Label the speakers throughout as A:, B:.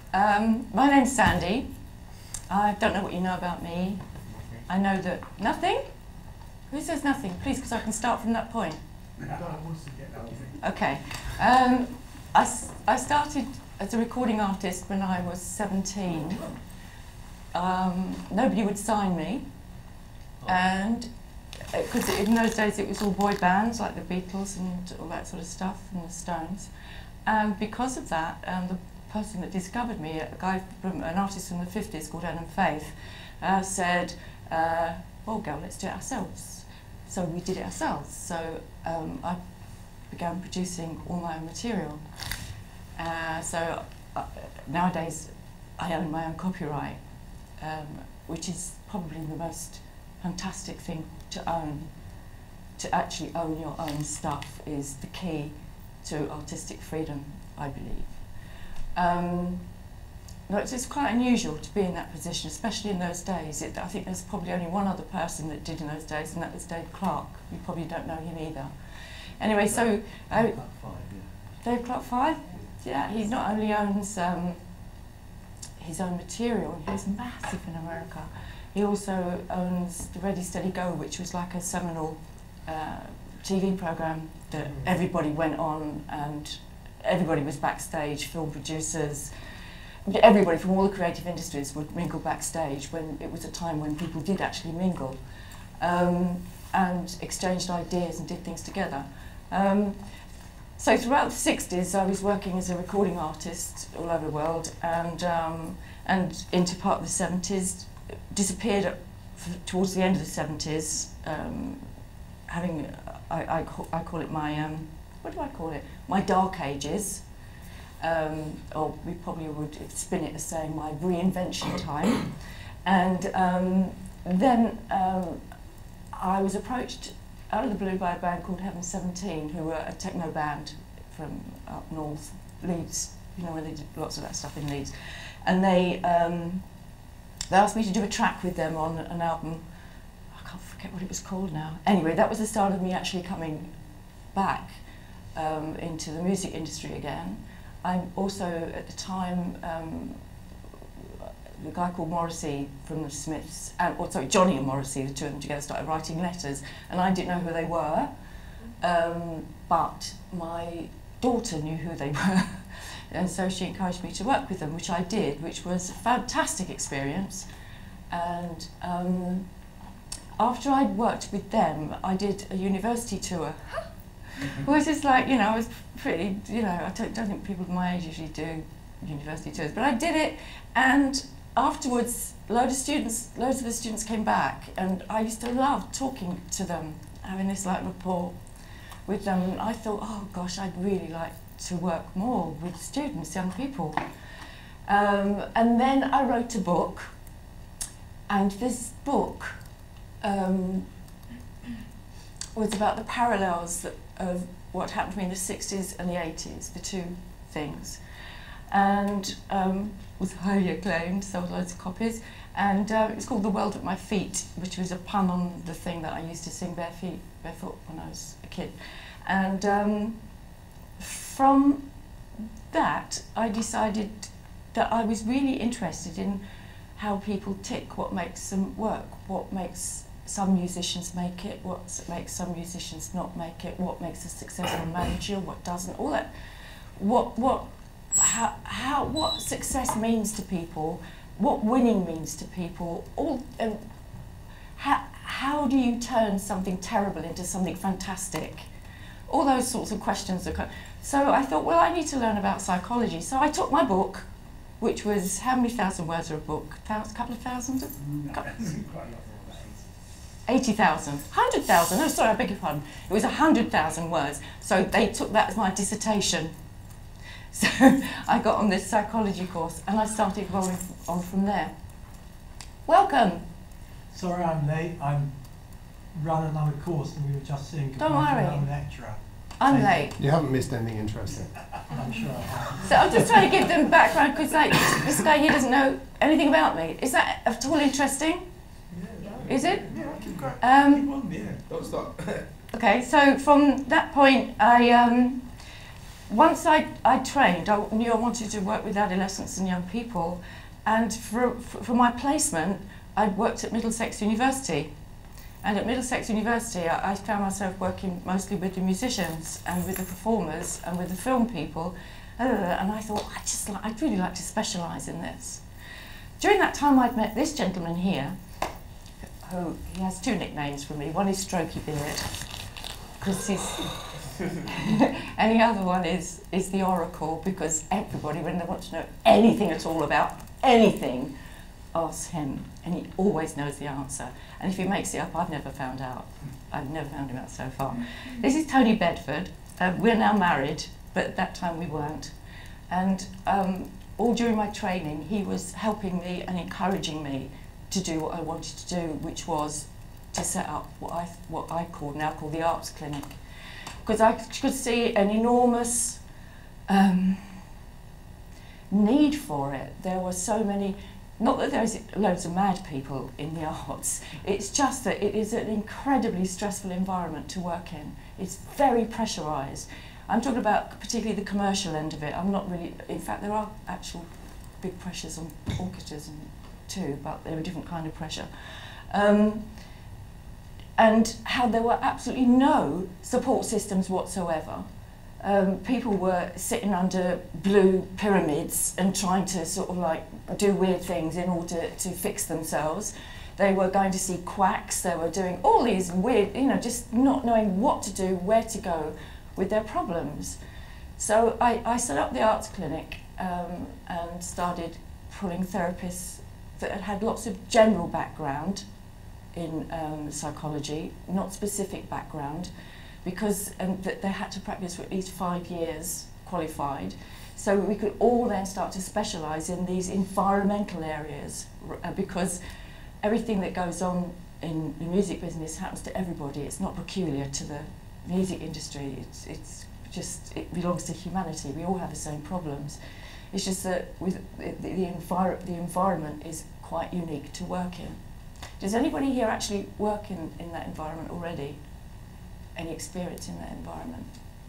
A: My name's Sandie. I don't know what you know about me. I know that nothing. Who says nothing? Please, because I can start from that point. Okay. I started as a recording artist when I was 17. Nobody would sign me, and because in those days it was all boy bands like the Beatles and all that sort of stuff, and the Stones. And because of that, the person that discovered me, an artist from the 50s called Ellen Faith, said, "Oh, girl, let's do it ourselves." So we did it ourselves. So I began producing all my own material. Nowadays I own my own copyright, which is probably the most fantastic thing to own. To actually own your own stuff is the key to artistic freedom, I believe. It's quite unusual to be in that position, especially in those days. I think there's probably only one other person that did in those days, and that was Dave Clark. You probably don't know him either. Anyway, so Dave Clark 5? Yeah, he not only owns his own material, and he's massive in America. He also owns the Ready Steady Go, which was like a seminal TV program that everybody went on, and everybody was backstage, film producers, everybody from all the creative industries would mingle backstage when it was a time when people did actually mingle and exchanged ideas and did things together. So throughout the 60s I was working as a recording artist all over the world, and into part of the 70s, disappeared towards the end of the 70s, having, I call it my, what do I call it? My dark ages, or we probably would spin it as saying my reinvention time. And then I was approached out of the blue by a band called Heaven 17, who were a techno band from up north, Leeds, you know, where they did lots of that stuff in Leeds. And they asked me to do a track with them on an album. I can't forget what it was called now. Anyway, that was the start of me actually coming back into the music industry again. I also, at the time, the guy called Morrissey from the Smiths, Johnny and Morrissey, the two of them together, started writing letters, and I didn't know who they were, but my daughter knew who they were, and so she encouraged me to work with them, which I did, which was a fantastic experience. And after I'd worked with them, I did a university tour. Which is like, you know, I was pretty, you know, I don't think people my age usually do university tours, but I did it, and afterwards loads of the students came back, and I used to love talking to them, having this like rapport with them, and I thought, oh gosh, I'd really like to work more with students, young people. And then I wrote a book, and this book was about the parallels of what happened to me in the 60s and the 80s, the two things, and was highly acclaimed, sold loads of copies, and it was called The World at My Feet, which was a pun on the thing that I used to sing barefoot when I was a kid. And from that I decided that I was really interested in how people tick, what makes them work, what makes some musicians make it, what makes some musicians not make it, what makes a successful manager, what doesn't, all that. What success means to people, what winning means to people, and how do you turn something terrible into something fantastic? All those sorts of questions. So I thought, well, I need to learn about psychology. So I took my book, which was, how many thousand words are a book? A couple of thousand? 80,000, 100,000, oh sorry, I beg your pardon. It was 100,000 words. So they took that as my dissertation. So I got on this psychology course, and I started rolling on from there. Welcome.
B: Sorry I'm late, I'm running another course and we were just seeing
A: Don't worry.
B: I'm a lecturer.
A: I'm late.
C: You haven't missed anything interesting.
B: I'm sure I have.
A: So I'm just trying to give them background, because like, this guy here doesn't know anything about me. Is that at all interesting? Yeah. Is it?
B: Yeah, keep going.
D: Don't stop.
A: Okay, so from that point, I once I trained, I knew I wanted to work with adolescents and young people, and for my placement, I worked at Middlesex University. And at Middlesex University, I found myself working mostly with the musicians and with the performers and with the film people. And I thought, I'd really like to specialise in this. During that time, I'd met this gentleman here, who he has two nicknames for me. One is Strokey Beard, because he's, and the other one is the Oracle, because everybody, when they want to know anything at all about anything, asks him, and he always knows the answer. And if he makes it up, I've never found out. I've never found him out so far. This is Tony Bedford. We're now married, but at that time we weren't. And all during my training, he was helping me and encouraging me to do what I wanted to do, which was to set up what I now call the arts clinic. Because I could see an enormous need for it. There were so many. Not that there's loads of mad people in the arts, it's just that it is an incredibly stressful environment to work in. It's very pressurised. I'm talking about particularly the commercial end of it. I'm not really, in fact there are actual big pressures on orchestras too, but they're a different kind of pressure. And how there were absolutely no support systems whatsoever. People were sitting under blue pyramids and trying to sort of like do weird things in order to fix themselves. They were going to see quacks, they were doing all these weird, just not knowing what to do, where to go with their problems. So I set up the arts clinic and started pulling therapists that had lots of general background in psychology, not specific background, because they had to practice for at least 5 years qualified, so we could all then start to specialise in these environmental areas, because everything that goes on in the music business happens to everybody. It's not peculiar to the music industry. It belongs to humanity. We all have the same problems. It's just that with the environment is quite unique to work in. Does anybody here actually work in that environment already? Any experience in that environment?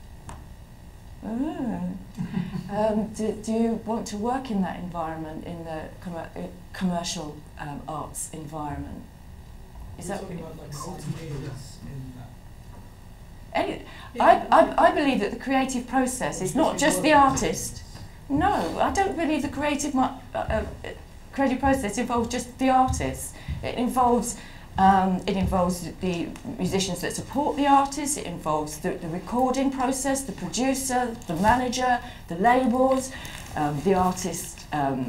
A: Do you want to work in that environment, in the commercial arts environment? Is that
C: talking about like multimedia in that?
A: I believe that the creative process is not just the artist. No, I don't believe the creative process involves just the artist. It involves the musicians that support the artist, it involves the recording process, the producer, the manager, the labels, the artist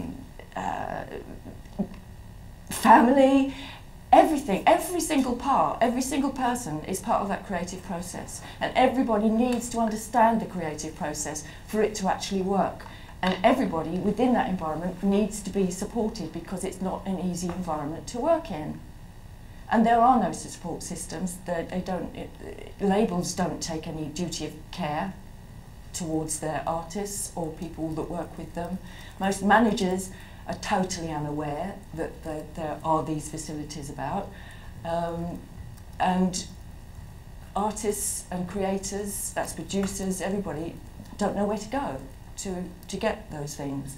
A: family, everything, every single part, every single person is part of that creative process, and everybody needs to understand the creative process for it to actually work. And everybody within that environment needs to be supported, because it's not an easy environment to work in. And there are no support systems. Labels don't take any duty of care towards their artists or people that work with them. Most managers are totally unaware that there are these facilities about. And artists and creators, that's producers, everybody, don't know where to go to get those things.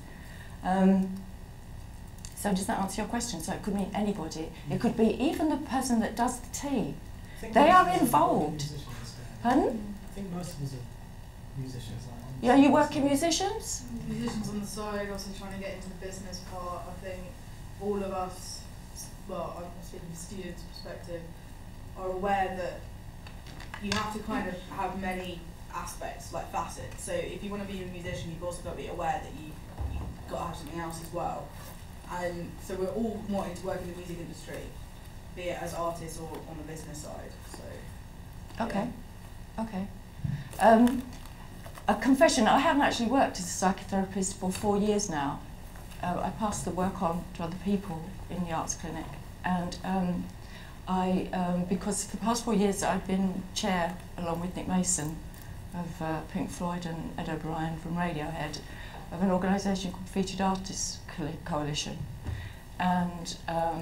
A: So does that answer your question? So it could mean anybody. It could be even the person that does the tea. They are involved. Pardon?
C: I think most of us are musicians.
A: Yeah, you work in musicians?
D: Musicians on the side, also trying to get into the business part. I think all of us, well, I'm speaking from a student's perspective, are aware that you have to kind of have many aspects, like facets. So if you want to be a musician, you've also got to be aware that you've got to have something else as well. And so we're all wanting to work in the music industry, be it as artists or on the business side. So.
A: Okay. Yeah. Okay. A confession, I haven't actually worked as a psychotherapist for 4 years now. I pass the work on to other people in the arts clinic, and because for the past 4 years I've been chair, along with Nick Mason, of Pink Floyd and Ed O'Brien from Radiohead, of an organisation called Featured Artists Coalition, and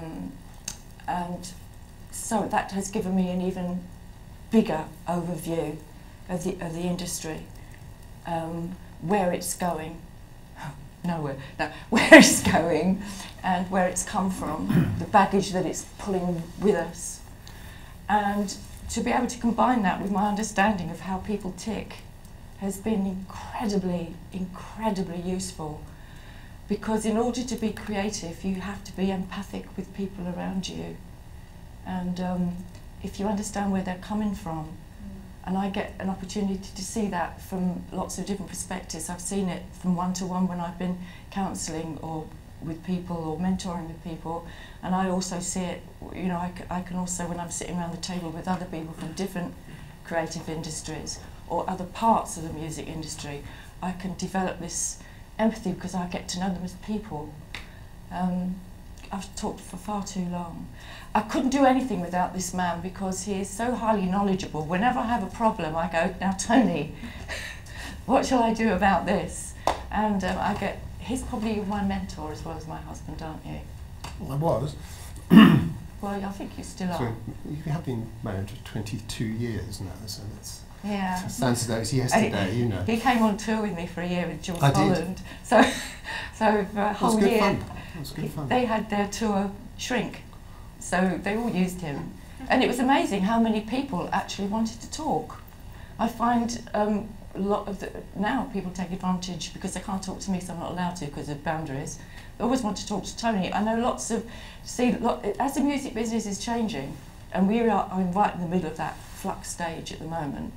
A: so that has given me an even bigger overview of the industry. where it's going, nowhere, no, where it's going and where it's come from, the baggage that it's pulling with us. And to be able to combine that with my understanding of how people tick has been incredibly, incredibly useful. Because in order to be creative, you have to be empathic with people around you. And if you understand where they're coming from, and I get an opportunity to see that from lots of different perspectives. I've seen it from one-to-one when I've been counselling or with people or mentoring with people, and I also see it, you know, I can also, when I'm sitting around the table with other people from different creative industries or other parts of the music industry, I can develop this empathy because I get to know them as people. I've talked for far too long. I couldn't do anything without this man because he is so highly knowledgeable. Whenever I have a problem, I go, now Tony, what shall I do about this? And I get, he's probably my mentor as well as my husband, aren't you?
E: Well, I was.
A: Well, I think you still are.
E: So you have been married for 22 years now, so it's...
A: Yeah.
E: It sounds as though it's yesterday, you know.
A: He came on tour with me for a year with Jules
E: I did.
A: Holland. So for a whole year,
E: It was good fun.
A: they had their tour shrink. So they all used him. And it was amazing how many people actually wanted to talk. I find a lot of now people take advantage because they can't talk to me, so I'm not allowed to because of boundaries. They always want to talk to Tony. I know lots of, as the music business is changing, and I'm right in the middle of that flux stage at the moment,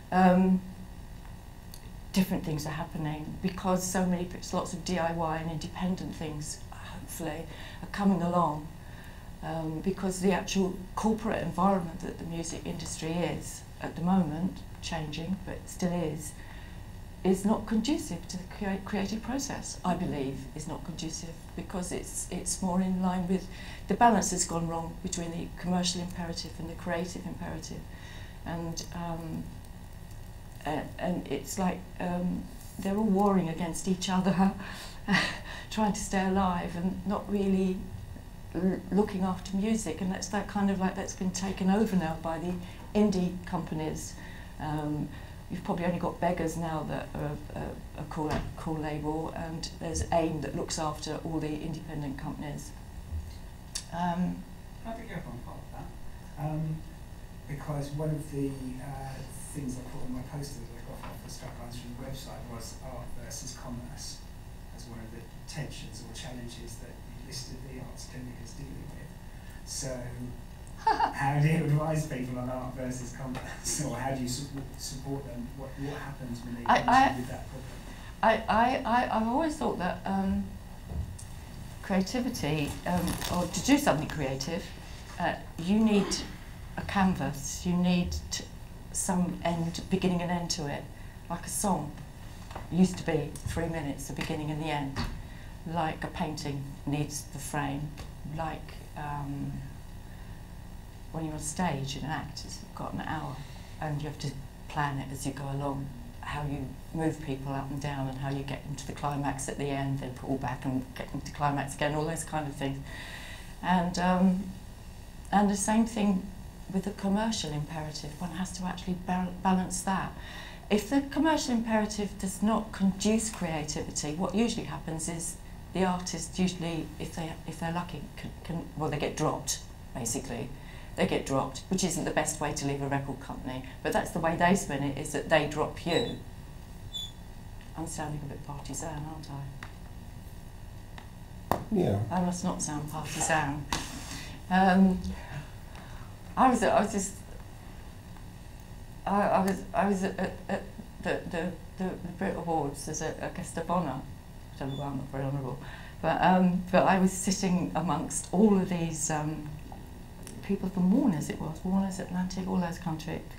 A: different things are happening because lots of DIY and independent things, hopefully, are coming along. Because the actual corporate environment that the music industry is at the moment, changing, but still is not conducive to the creative process, I believe, is not conducive because it's more in line with, the balance has gone wrong between the commercial imperative and the creative imperative. And it's like they're all warring against each other, trying to stay alive and not really looking after music, and that's that kind of like that's been taken over now by the indie companies. You've probably only got Beggars now that are a cool label, and there's AIM that looks after all the independent companies.
C: I pick up on part of that because one of the things I put on my posters I got off the straplines from the website was art versus commerce as one of the tensions or challenges that listed the arts clinic is dealing with. So, how do you advise people on art versus commerce, or how do you support them? What happens when they come with that problem?
A: I've always thought that creativity, or to do something creative, you need a canvas. You need some beginning and end to it, like a song. It used to be 3 minutes, the beginning and the end. Like a painting needs the frame, like when you're on stage in an act, it's got an hour and you have to plan it as you go along, how you move people up and down and how you get into the climax at the end, then pull back and get into climax again, all those kind of things. And the same thing with the commercial imperative, one has to actually balance that. If the commercial imperative does not conduce creativity, what usually happens is the artist usually, if they're lucky, well, they get dropped, basically. They get dropped, which isn't the best way to leave a record company, but that's the way they spin it, is that they drop you. I'm sounding a bit partisan, aren't I?
E: Yeah.
A: I must not sound partisan. I was at the Brit Awards as a guest of honour. I don't know why I'm not very honourable, but I was sitting amongst all of these people from Warner's. It was Warner's, Atlantic, all those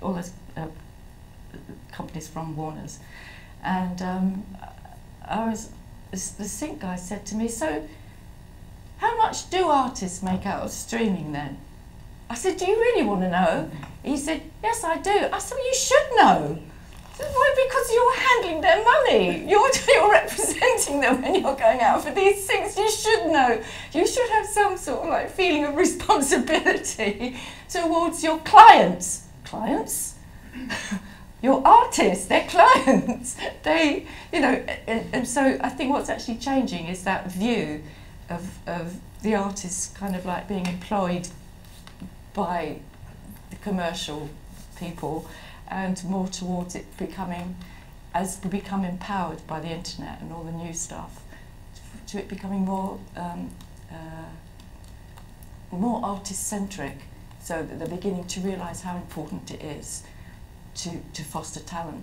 A: companies from Warner's, and the sync guy said to me, "So, how much do artists make out of streaming then?" I said, "Do you really want to know?" He said, "Yes, I do." I said, "Well, you should know." I said, "Why? Because you're handling their money. You're representing them when you're going out for these things. You should know. You should have some sort of like feeling of responsibility towards your clients." Clients? your artists, their clients. They, you know, and so I think what's actually changing is that view of the artists kind of like being employed by the commercial people, and more towards it becoming, as we become empowered by the internet and all the new stuff, to it becoming more more artist-centric, so that they're beginning to realise how important it is to foster talent.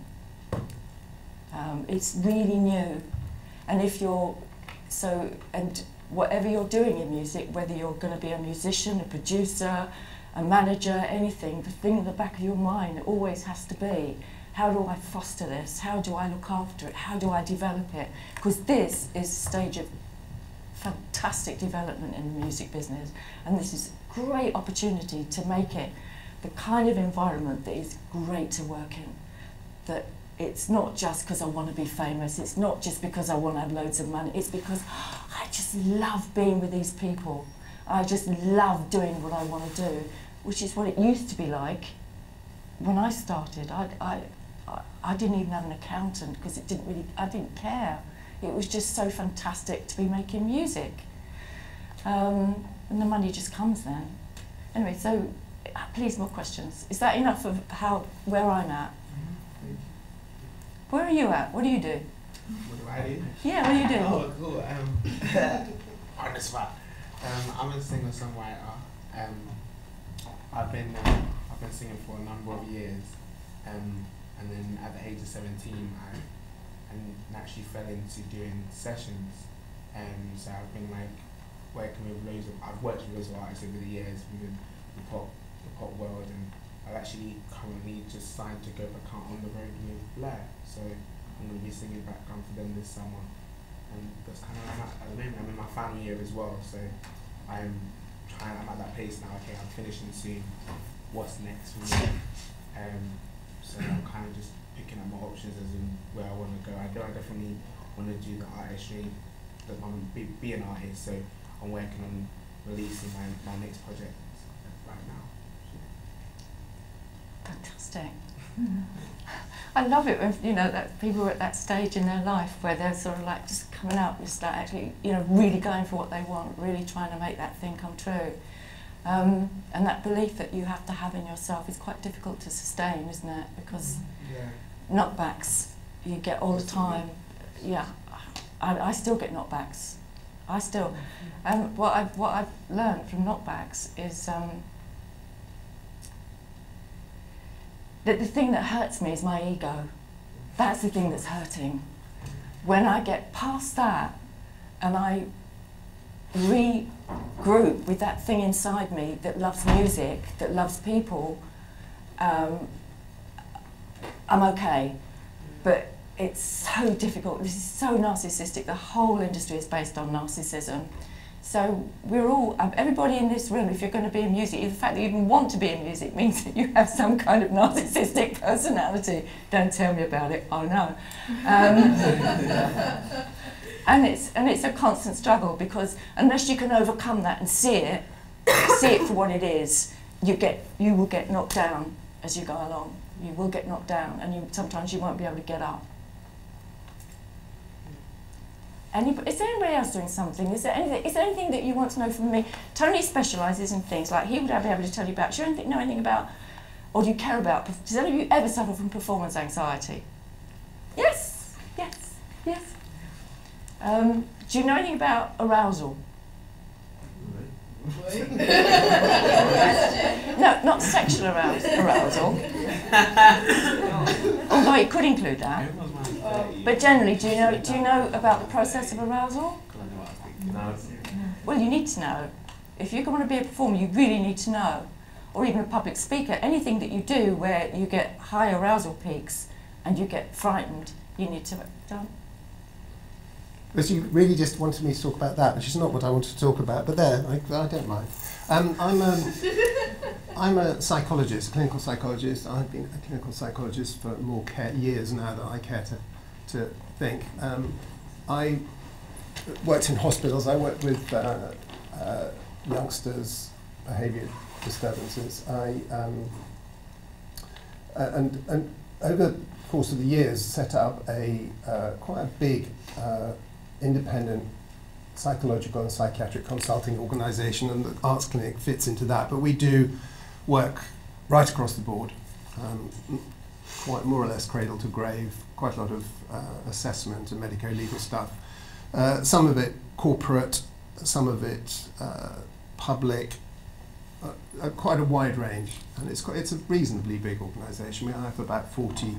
A: It's really new, and if you're and whatever you're doing in music, whether you're going to be a musician, a producer, a manager, anything, the thing in the back of your mind always has to be, how do I foster this? How do I look after it? How do I develop it? Because this is a stage of fantastic development in the music business, and this is a great opportunity to make it the kind of environment that is great to work in. That it's not just because I want to be famous, it's not just because I want to have loads of money, it's because I just love being with these people. I just love doing what I want to do, which is what it used to be like when I started. I didn't even have an accountant because I didn't care. It was just so fantastic to be making music. And the money just comes then. Anyway, so please, more questions. Is that enough of where I'm at? Where are you at? What do you do?
F: What do I do?
A: Yeah, what do you do?
F: Oh, cool. On the spot. I'm a singer-songwriter. I've been singing for a number of years, and then at the age of 17, I naturally fell into doing sessions. So I've been like working with I've worked with loads of artists over the years within the pop world, and I've actually currently just signed to go back out on the road with Blair. So I'm going to be singing background for them this summer, and that's kind of where I'm at the moment. I'm in my final year as well, so I'm at that place now. Okay, I'm finishing soon. What's next for me? So I'm kind of just picking up my options as in where I want to go. I definitely want to do the artistry. I want to be an artist, so I'm working on releasing my next project right now.
A: Fantastic. I love it when that people are at that stage in their life where they're sort of like just coming out, just like actually really going for what they want, really trying to make that thing come true. And that belief that you have to have in yourself is quite difficult to sustain, isn't it? Because knockbacks you get all the time. Yeah, I still get knockbacks. I still. What I've learned from knockbacks is that the thing that hurts me is my ego. That's the thing that's hurting. When I get past that and I regroup with that thing inside me that loves music, that loves people, I'm okay. But it's so difficult. This is so narcissistic. The whole industry is based on narcissism. So we're all, everybody in this room, if you're going to be in music, the fact that you even want to be in music means that you have some kind of narcissistic personality. Don't tell me about it, I know. And it's a constant struggle, because unless you can overcome that and see it for what it is, you will get knocked down as you go along. You will get knocked down, and sometimes you won't be able to get up. Is there anybody else doing something? Is there anything that you want to know from me? Tony specialises in things like he would be able to tell you about. Do you know anything about, or do you care about? Does any of you ever suffer from performance anxiety? Yes, yes, yes. Do you know anything about arousal? No, not sexual arousal. Although it could include that. But generally, do you know about the process of arousal? Well, you need to know. If you're going to be a performer, you really need to know. Or even a public speaker. Anything that you do where you get high arousal peaks and you get frightened, you need to done.
E: Because you really just wanted me to talk about that, which is not what I wanted to talk about, but there, I don't mind. I'm a psychologist, clinical psychologist. I've been a clinical psychologist for more years now than I care to think. I worked in hospitals. I worked with youngsters, behaviour disturbances. And over the course of the years, set up a quite a big independent psychological and psychiatric consulting organisation, and the Arts Clinic fits into that. But we do work right across the board, quite more or less cradle to grave, quite a lot of assessment and medico-legal stuff. Some of it corporate, some of it public, quite a wide range, and it's a reasonably big organisation. We have about 40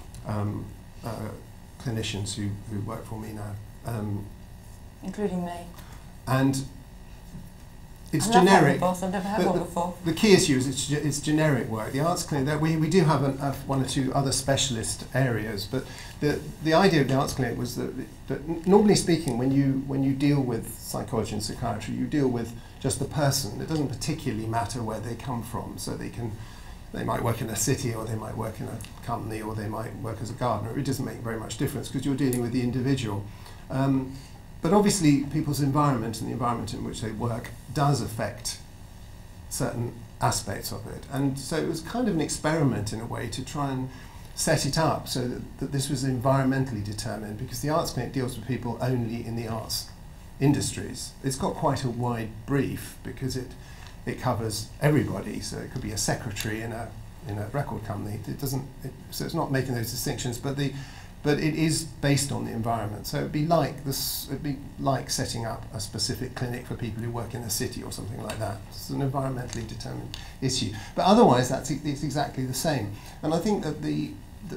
E: clinicians who work for me now.
A: Including me.
E: And it's
A: I love
E: generic.
A: having a boss. I've never had one before.
E: The key issue is it's generic work. The Arts Clinic, we do have one or two other specialist areas, but the idea of the Arts Clinic was that normally speaking, when you deal with psychology and psychiatry, you deal with just the person. It doesn't particularly matter where they come from, so they might work in a city, or they might work in a company, or they might work as a gardener. It doesn't make very much difference because you're dealing with the individual. But obviously people's environment and the environment in which they work does affect certain aspects of it. And so it was kind of an experiment in a way to try and set it up so that this was environmentally determined, because the Arts Clinic deals with people only in the arts industries. It's got quite a wide brief because it covers everybody, so it could be a secretary in a record company. So it's not making those distinctions, but it is based on the environment. So it'd be like setting up a specific clinic for people who work in a city or something like that. It's an environmentally determined issue. But otherwise, it's exactly the same. And I think that the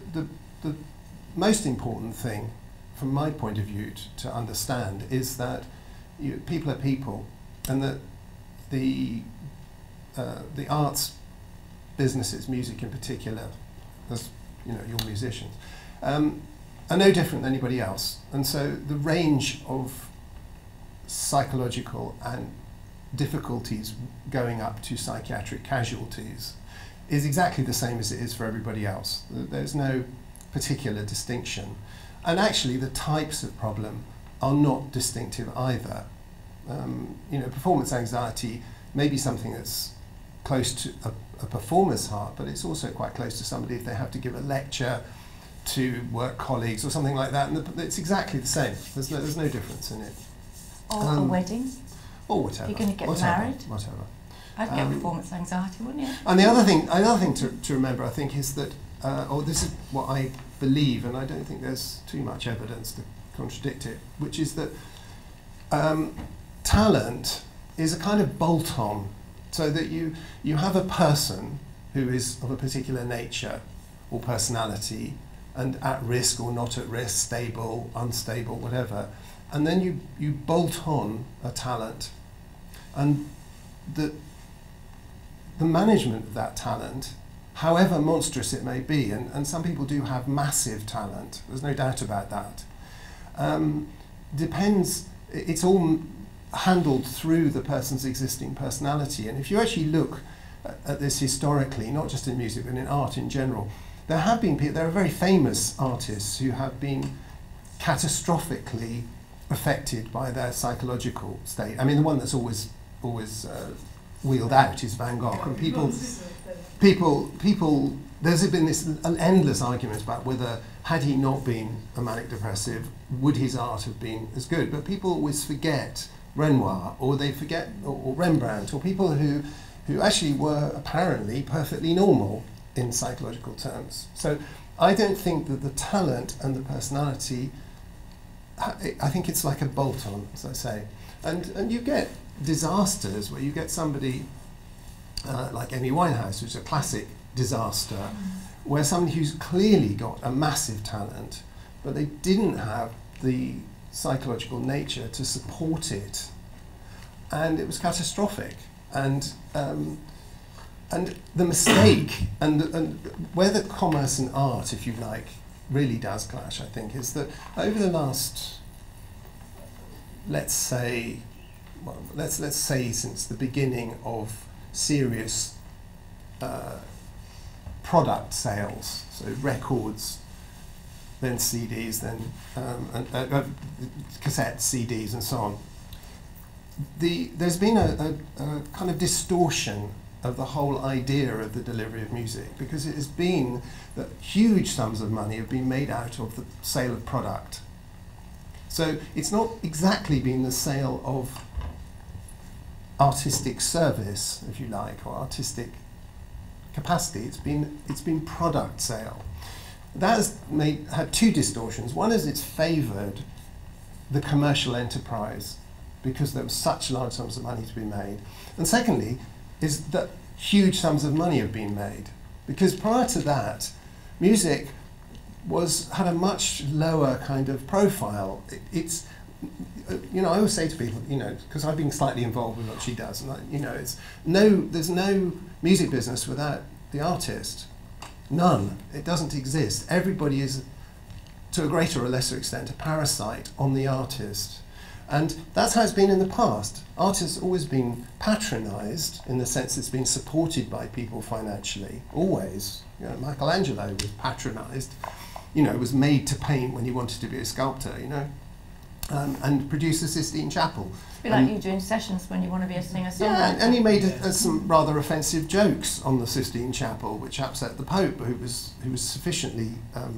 E: most important thing, from my point of view, to understand is that people are people, and that the arts businesses, music in particular, as your musicians, are no different than anybody else. And so the range of psychological and difficulties going up to psychiatric casualties is exactly the same as it is for everybody else. There's no particular distinction. And actually the types of problem are not distinctive either. Performance anxiety may be something that's close to a performer's heart, but it's also quite close to somebody if they have to give a lecture to work colleagues or something like that, and it's exactly the same. There's no difference in it.
A: Or a wedding.
E: Or whatever.
A: You're going to get married.
E: Whatever.
A: I'd get performance anxiety, wouldn't you?
E: And another thing to remember, I think, is that, or this is what I believe, and I don't think there's too much evidence to contradict it, which is that talent is a kind of bolt-on, so that you have a person who is of a particular nature or personality, and at risk or not at risk, stable, unstable, whatever, and then you bolt on a talent, and the management of that talent, however monstrous it may be, and some people do have massive talent, there's no doubt about that, depends, it's all handled through the person's existing personality. And if you actually look at this historically, not just in music but in art in general, there are very famous artists who have been catastrophically affected by their psychological state. I mean, the one that's always wheeled out is Van Gogh, and people. There's been this an endless argument about whether, had he not been a manic depressive, would his art have been as good. But people always forget Renoir, or they forget or Rembrandt, or people who actually were apparently perfectly normal in psychological terms. So I don't think that the talent and the personality, I think it's like a bolt-on, as I say. And you get disasters where you get somebody like Amy Winehouse, which is a classic disaster, where somebody who's clearly got a massive talent, but they didn't have the psychological nature to support it, and it was catastrophic. And the mistake, and where the commerce and art, if you like, really does clash, I think, is that over the last, let's say since the beginning of serious product sales, so records, then CDs, then cassettes, CDs, and so on, there's been a kind of distortion of the whole idea of the delivery of music, because it has been that huge sums of money have been made out of the sale of product. So it's not exactly been the sale of artistic service, if you like, or artistic capacity. It's been product sale. That has had two distortions. One is it's favoured the commercial enterprise because there were such large sums of money to be made. And secondly, is that huge sums of money have been made. Because prior to that, music had a much lower kind of profile. It's, you know, I always say to people, you know, because I've been slightly involved with what she does, and you know, there's no music business without the artist. None. It doesn't exist. Everybody is, to a greater or lesser extent, a parasite on the artist. And that's how it's been in the past. Art has always been patronised in the sense it's been supported by people financially, always. You know, Michelangelo was patronised, you know, was made to paint when he wanted to be a sculptor, you know, and produced the Sistine Chapel.
A: It's a bit like you doing sessions when you want to be a singer-songwriter.
E: Yeah, and he made some rather offensive jokes on the Sistine Chapel, which upset the Pope, who was sufficiently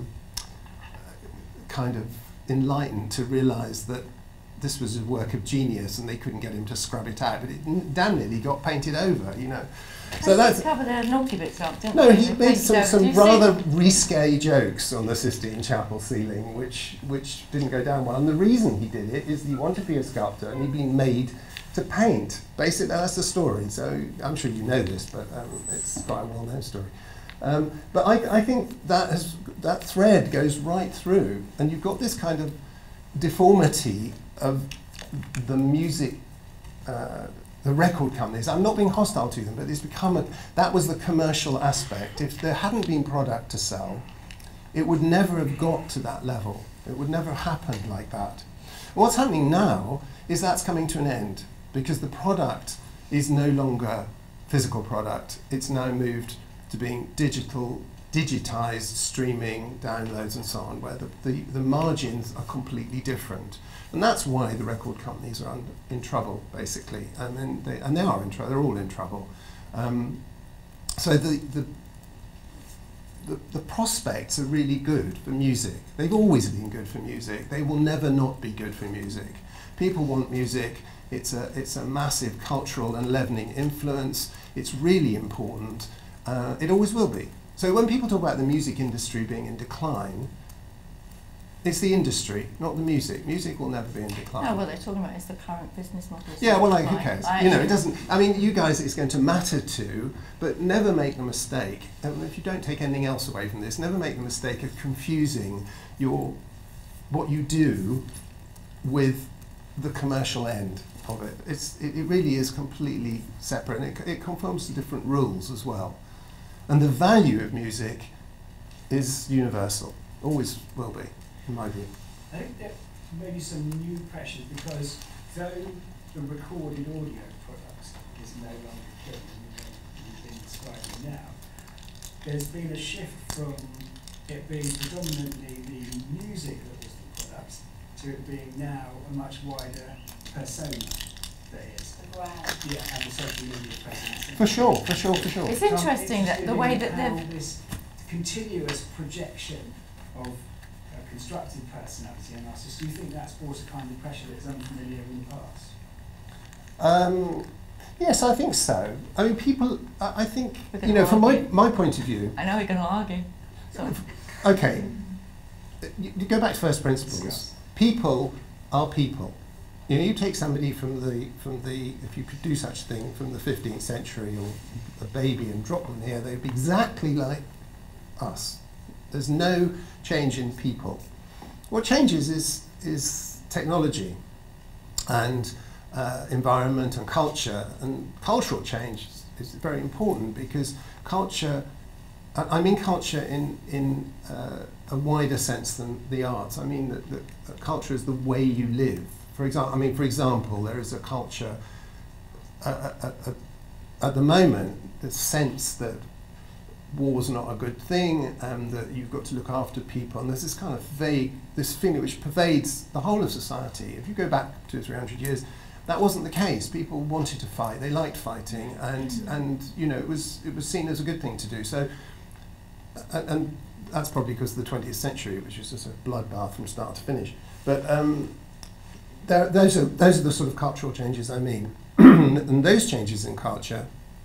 E: kind of enlightened to realise that this was a work of genius and they couldn't get him to scrub it out, but it damn nearly got painted over, you know. So that's
A: covered their naughty bits up, didn't
E: no,
A: they?
E: he made some rather risque jokes on the Sistine Chapel ceiling, which didn't go down well. And the reason he did it is he wanted to be a sculptor and he'd been made to paint. Basically, that's the story. So I'm sure you know this, but it's quite a well-known story. But I think that thread goes right through, and you've got this kind of deformity of the music, the record companies. I'm not being hostile to them, but it's become that was the commercial aspect. If there hadn't been product to sell, it would never have got to that level. It would never have happened like that. What's happening now is that's coming to an end, because the product is no longer physical product. It's now moved to being digitized, streaming, downloads and so on, where the margins are completely different. And that's why the record companies are in trouble, basically. And they are in trouble, they're all in trouble. So the prospects are really good for music. They've always been good for music. They will never not be good for music. People want music. It's a massive cultural and leavening influence. It's really important. It always will be. So when people talk about the music industry being in decline, it's the industry, not the music. Music will never be in decline.
A: No, well, they're talking about it's the current business model.
E: Yeah, well, like, who cares? You know, it doesn't. I mean, you guys, it's going to matter to, but never make the mistake. And if you don't take anything else away from this, never make the mistake of confusing what you do with the commercial end of it. It really is completely separate, and it conforms to different rules as well. And the value of music is universal, always will be, in my view.
C: I think there may be some new pressures, because though the recorded audio product is no longer king, and you've been describing now, there's been a shift from it being predominantly the music that was the product to it being now a much wider persona that is. Yeah, and the social media presence.
E: For sure.
A: It's interesting that the way that they've...
C: this continuous projection of a constructed personality and narcissist, do you think that's brought a kind of pressure that's unfamiliar in the past?
E: Yes, I think so. I mean, people, I think, you know, from my point of view...
A: I know we're going to argue. Sorry.
E: Okay, you go back to first principles. People are people. You know, you take somebody from the, if you could do such a thing, from the 15th century, or a baby, and drop them here, they'd be exactly like us. There's no change in people. What changes is technology and environment and culture, and cultural change is very important, because culture, I mean culture in a wider sense than the arts. I mean that culture is the way you live. For example, there is a culture at the moment, the sense that war's not a good thing, and that you've got to look after people, and there's this kind of vague, this feeling which pervades the whole of society. If you go back 200 or 300 years, that wasn't the case. People wanted to fight, they liked fighting, and you know, it was seen as a good thing to do. So, and that's probably because of the 20th century, which is just a bloodbath from start to finish. But those are the sort of cultural changes I mean. And those changes in culture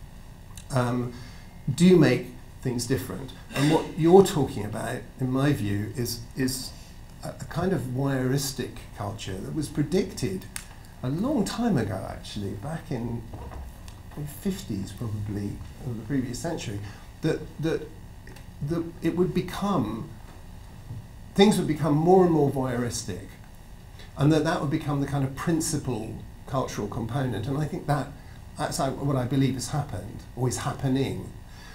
E: do make things different. And what you're talking about, in my view, is a kind of voyeuristic culture that was predicted a long time ago, actually, back in the 50s probably, of the previous century, that it would become, things would become more and more voyeuristic, and that would become the kind of principal cultural component. And I think that's what I believe has happened, or is happening.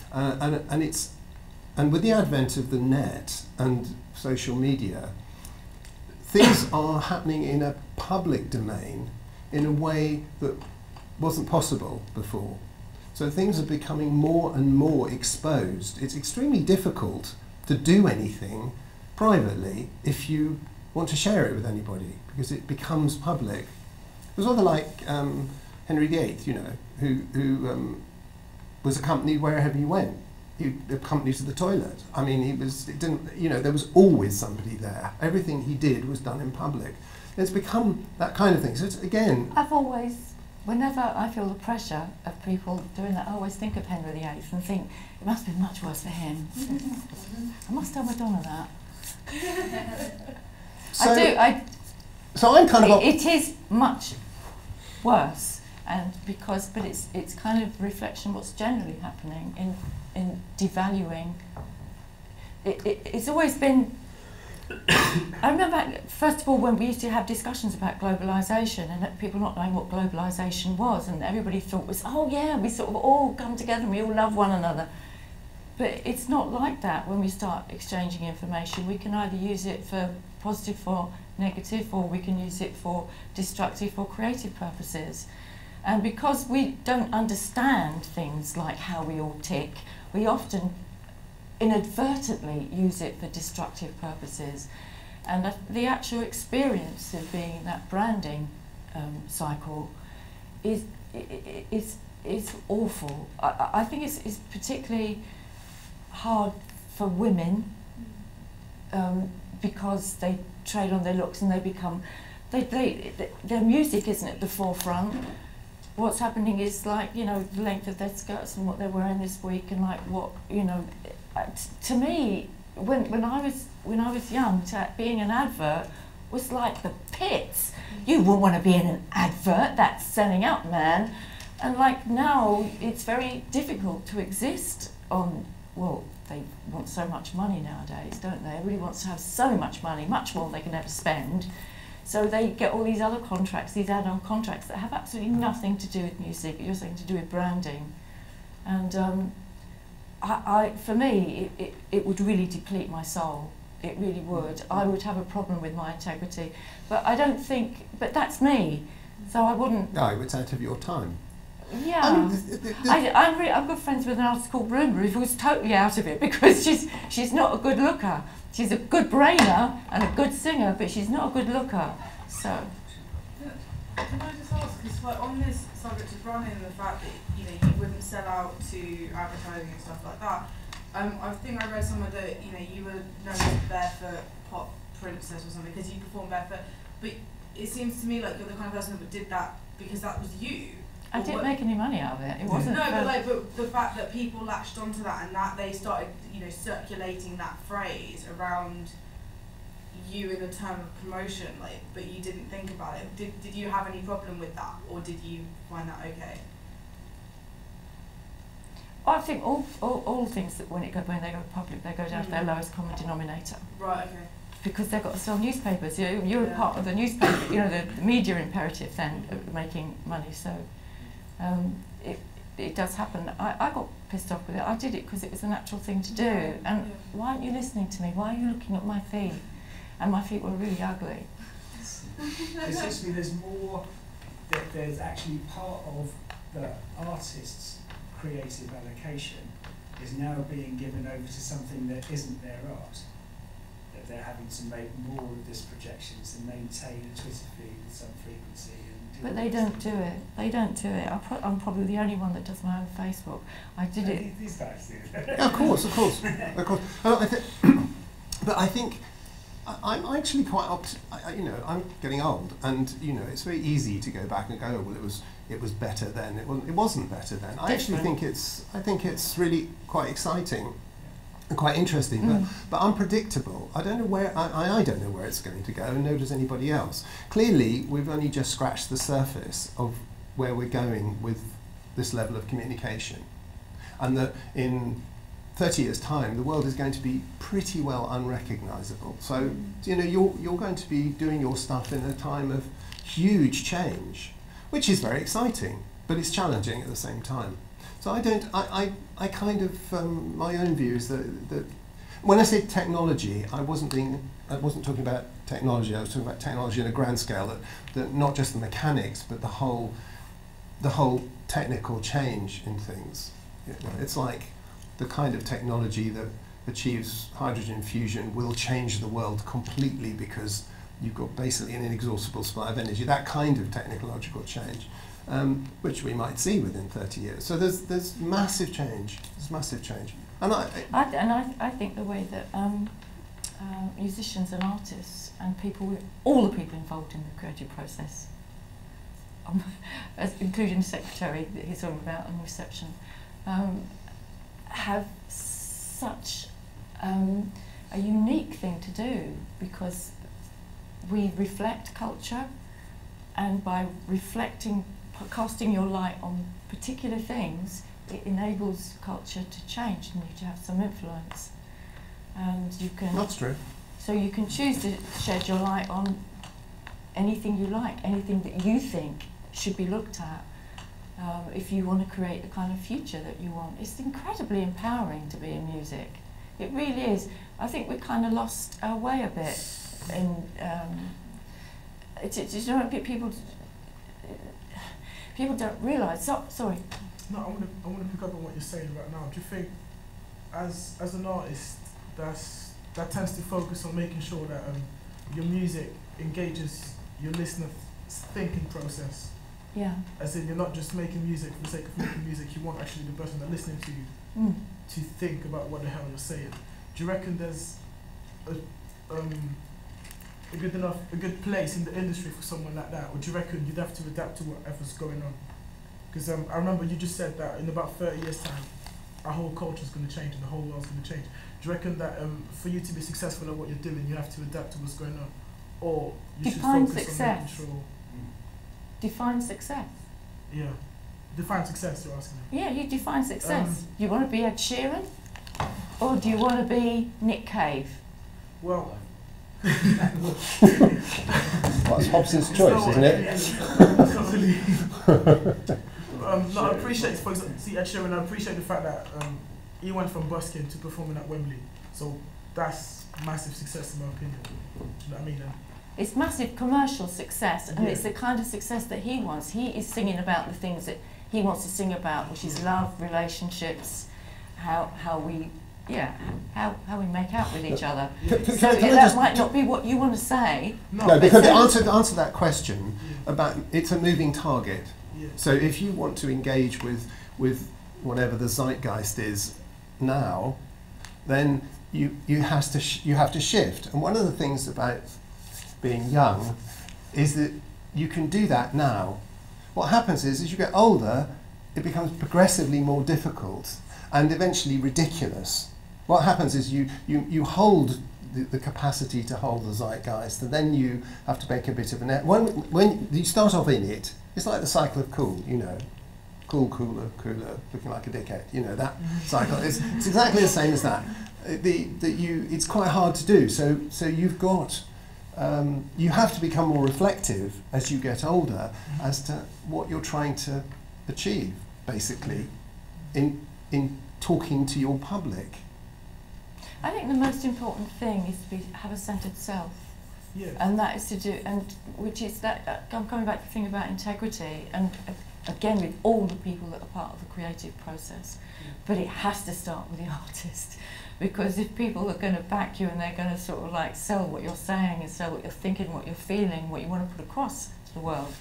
E: And with the advent of the net and social media, things are happening in a public domain in a way that wasn't possible before. So things are becoming more and more exposed. It's extremely difficult to do anything privately if you want to share it with anybody, because it becomes public. It was rather like Henry VIII, you know, who was accompanied wherever he went. He accompanied to the toilet. I mean, there was always somebody there. Everything he did was done in public. It's become that kind of thing. So it's, again...
A: Whenever I feel the pressure of people doing that, I always think of Henry VIII and think, it must have been much worse for him. I must tell Madonna that.
E: So I'm kind of...
A: It is much worse, but it's kind of a reflection of what's generally happening in devaluing. It's always been... I remember, first of all, when we used to have discussions about globalisation and people not knowing what globalisation was, and everybody thought was, oh yeah, we sort of all come together and we all love one another. But it's not like that when we start exchanging information. We can either use it for positive or negative, or we can use it for destructive or creative purposes. And because we don't understand things like how we all tick, we often inadvertently use it for destructive purposes. And the actual experience of being in that branding cycle is awful. I think it's particularly hard for women because they trade on their looks and they become, their music isn't at the forefront. What's happening is, like, you know, the length of their skirts and what they're wearing this week, and like what, you know, to me, when I was young, being an advert was like the pits. You wouldn't want to be in an advert, that's selling out, man. And like now, it's very difficult to exist on, well, they want so much money nowadays, don't they? Everybody wants to have so much money, much more than they can ever spend. So they get all these other contracts, these add-on contracts that have absolutely nothing to do with music, but just something to do with branding. And for me, it would really deplete my soul. It really would. I would have a problem with my integrity. But I don't think, but that's me. So I wouldn't...
E: No, it's out of your time.
A: Yeah.
E: I mean,
A: I'm good friends with an artist called Rumer who's totally out of it because she's not a good looker. She's a good brainer and a good singer, but she's not a good looker. So.
D: Can I just ask, because like on this subject of branding and the fact that you wouldn't sell out to advertising and stuff like that, I think I read somewhere that you were known as Barefoot Pop Princess or something because you performed barefoot, but it seems to me like you're the kind of person that did that because that was you.
A: I didn't make any money out of it. It wasn't.
D: No, but the fact that people latched onto that and that they started, circulating that phrase around you in a term of promotion, but you didn't think about it. Did you have any problem with that, or did you find that okay?
A: I think all things that when they go public, they go down to their lowest common denominator.
D: Right. Okay.
A: Because they've got to sell newspapers. You're a part of the newspaper. The media imperative then of making money. So. It does happen. I got pissed off with it. I did it because it was a natural thing to do. And why aren't you listening to me? Why are you looking at my feet? And my feet were really ugly.
C: Essentially, there's more. There's actually part of the artist's creative allocation is now being given over to something that isn't their art. That they're having to make more of this projections and maintain a Twitter feed with some frequency and
A: But they don't do it. They don't do it. I'm probably the only one that does my own Facebook. I did it.
C: These guys do.
E: Yeah, of course. But I think I'm actually quite I'm getting old, and it's very easy to go back and go, oh, well, it was better then. It wasn't better then. I actually think it's really quite exciting and quite interesting, but unpredictable. I don't know where I don't know where it's going to go, and nor does anybody else. Clearly, we've only just scratched the surface of where we're going with this level of communication, and that in 30 years' time, the world is going to be pretty well unrecognisable. So, you're going to be doing your stuff in a time of huge change, which is very exciting, but it's challenging at the same time. So I kind of, my own view is that when I say technology, I wasn't talking about technology, I was talking about technology on a grand scale, that not just the mechanics, but the whole technical change in things. It's like the kind of technology that achieves hydrogen fusion will change the world completely because you've got basically an inexhaustible supply of energy, that kind of technological change. Which we might see within 30 years. So there's massive change. There's massive change. And
A: I think the way that musicians and artists and all the people involved in the creative process, including the secretary that he's talking about and reception, have such a unique thing to do, because we reflect culture, and by casting your light on particular things, it enables culture to change and you to have some influence. And you can...
E: That's true.
A: So you can choose to shed your light on anything you like, anything that you think should be looked at, if you want to create the kind of future that you want. It's incredibly empowering to be in music. It really is. I think we kind of lost our way a bit in... People don't realise. Sorry.
G: No, I want to pick up on what you're saying right now. Do you think, as an artist, that tends to focus on making sure that your music engages your listener's thinking process?
A: Yeah.
G: As in, you're not just making music for the sake of making music. You want actually the person that's listening to you to think about what the hell you're saying. Do you reckon there's a good place in the industry for someone like that, or do you reckon you'd have to adapt to whatever's going on? Because I remember you just said that in about 30 years' time, our whole culture's going to change and the whole world's going to change. Do you reckon that for you to be successful at what you're doing, you have to adapt to what's going on, or you should focus on making sure?
A: Define success.
G: Yeah, define success. You're asking me.
A: Yeah, you define success. Do you want to be Ed Sheeran, or do you want to be Nick Cave?
G: Well.
E: That's Hobson's choice, isn't it?
G: No, I appreciate, for example, see Ed Sheeran, I appreciate the fact that he went from busking to performing at Wembley. So that's massive success in my opinion. Do you know what I mean?
A: It's massive commercial success, and it's the kind of success that he wants. He is singing about the things that he wants to sing about, which is love, relationships, how we make out with each other. That might not be what you want to say.
E: No, because to answer that question about, it's a moving target. Yeah. So if you want to engage with whatever the zeitgeist is now, then you have to shift. And one of the things about being young is that you can do that now. What happens is, as you get older, it becomes progressively more difficult and eventually ridiculous. What happens is you hold the capacity to hold the zeitgeist, and then you have to make a bit of an... When you start off in it, it's like the cycle of cool, cool, cooler, looking like a dickhead, that cycle. It's exactly the same as that. It's quite hard to do, so you've got... you have to become more reflective as you get older as to what you're trying to achieve, basically, in talking to your public.
A: I think the most important thing is to have a centred self, and that is to do, which is that I'm coming back to the thing about integrity, and again with all the people that are part of the creative process, but it has to start with the artist, because if people are going to back you and they're going to sort of like sell what you're saying and sell what you're thinking, what you're feeling, what you want to put across to the world,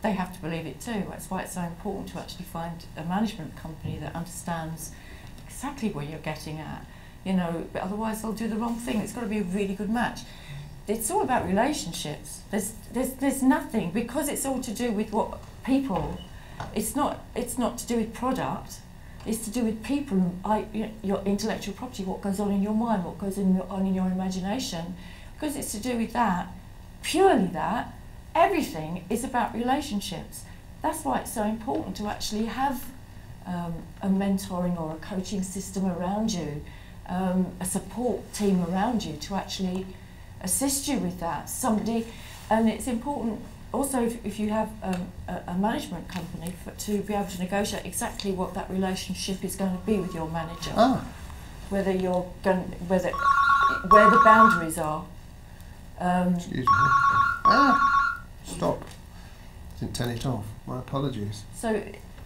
A: they have to believe it too. That's why it's so important to actually find a management company that understands exactly what you're getting at, you know, but otherwise they'll do the wrong thing. It's got to be a really good match. It's all about relationships. There's nothing, because it's all to do with what people, it's not to do with product, it's to do with people, your intellectual property, what goes on in your mind, what goes on in your imagination. Because it's to do with that, purely that, everything is about relationships. That's why it's so important to actually have a mentoring or a coaching system around you, a support team around you to actually assist you with that. Somebody, and it's important also if you have a management company to be able to negotiate exactly what that relationship is going to be with your manager. Whether you're going, where the boundaries are.
E: Excuse me. Stop. Didn't turn it off. My apologies.
A: So,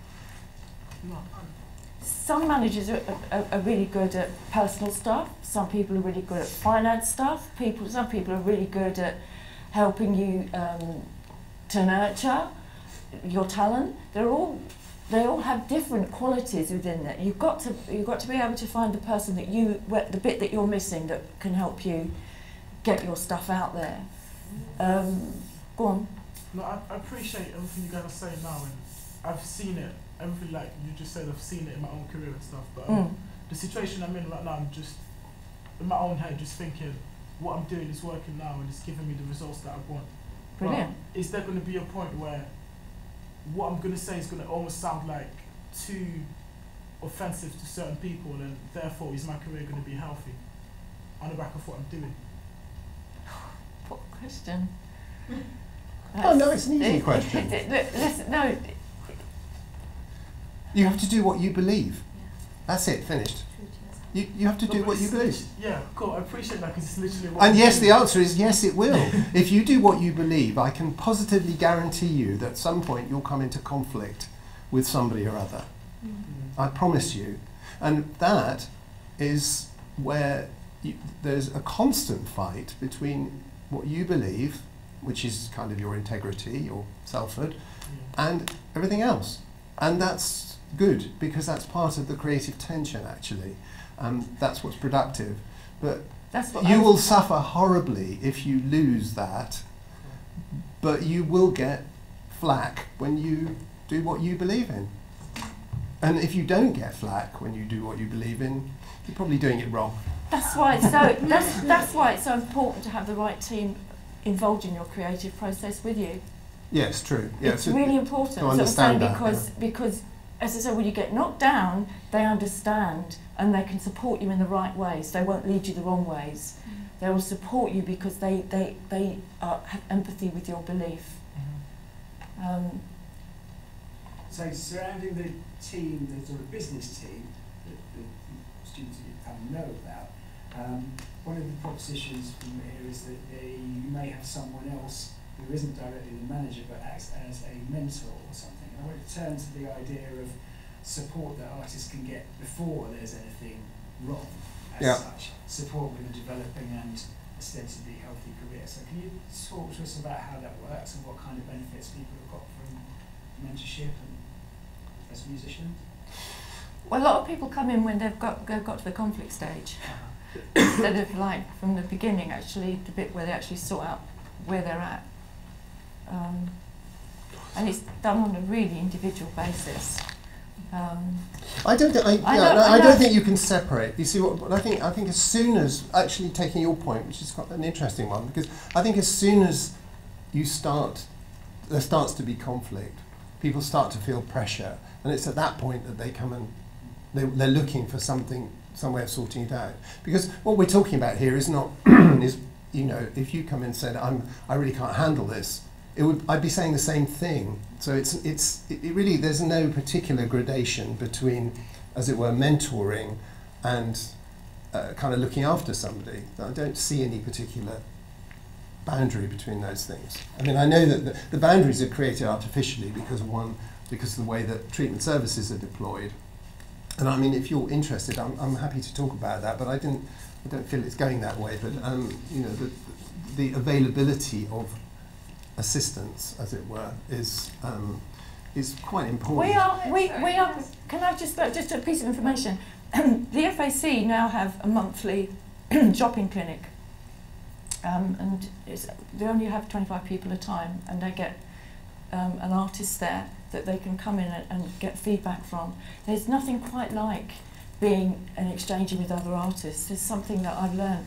A: some managers are really good at personal stuff. Some people are really good at finance stuff. Some people are really good at helping you to nurture your talent. They all have different qualities within that. You've got to be able to find the person that the bit that you're missing that can help you get your stuff out there. Go on.
G: No, I appreciate everything you guys are saying now, and I've seen it. Everything like you just said, I've seen it in my own career and stuff. But the situation I'm in right now, I'm just in my own head, just thinking what I'm doing is working now and it's giving me the results that I want.
A: Brilliant.
G: But is there going to be a point where what I'm going to say is going to almost sound like too offensive to certain people, and therefore is my career going to be healthy on the back of what I'm doing?
A: What question?
E: Oh no, it's an easy question.
A: No.
E: You have to do what you believe. That's it, finished. You have to do what you believe.
G: Yeah, cool, I appreciate that, because it's literally what
E: And
G: I'm
E: yes,
G: doing.
E: the answer is yes, it will. If you do what you believe, I can positively guarantee you that at some point you'll come into conflict with somebody or other. I promise you. And that is where there's a constant fight between what you believe, which is kind of your integrity, your selfhood, and everything else. And that's good, because that's part of the creative tension, actually. That's what's productive. But you will suffer horribly if you lose that, but you will get flack when you do what you believe in. And if you don't get flack when you do what you believe in, you're probably doing it wrong.
A: That's why it's that's why it's so important to have the right team involved in your creative process with you.
E: Yes, true. Yeah,
A: it's really important
E: to understand that,
A: because as I said, when you get knocked down, they understand and they can support you in the right ways. They won't lead you the wrong ways. They will support you because they have empathy with your belief.
C: So surrounding the team, the sort of business team that the students kind of know about, one of the propositions from here is that you may have someone else who isn't directly the manager but acts as a mentor or something. And I want to turn to the idea of support that artists can get before there's anything wrong as such. Support with a developing and ostensibly healthy career. So can you talk to us about how that works and what kind of benefits people have got from mentorship and as musicians?
A: Well, a lot of people come in when they've got to the conflict stage. Instead of like from the beginning, actually, the bit where they actually sort out where they're at. And it's done on a really individual basis.
E: I don't think you can separate. You see, what I think as soon as, actually taking your point, which is quite an interesting one, because I think as soon as there starts to be conflict, people start to feel pressure, and it's at that point that they come and they're looking for some way of sorting it out. Because what we're talking about here is not if you come in and said I really can't handle this, I'd be saying the same thing. So it really, there's no particular gradation between, as it were, mentoring and kind of looking after somebody. I don't see any particular boundary between those things. I mean, I know that the boundaries are created artificially because of the way that treatment services are deployed. And I mean, if you're interested, I'm happy to talk about that. But I don't feel it's going that way. But the availability of assistance, as it were, is quite important.
A: We are. Can I just a piece of information? The FAC now have a monthly drop-in clinic, and they only have 25 people at a time, and they get an artist there that they can come in and get feedback from. There's nothing quite like being and exchanging with other artists. There's something that I've learned.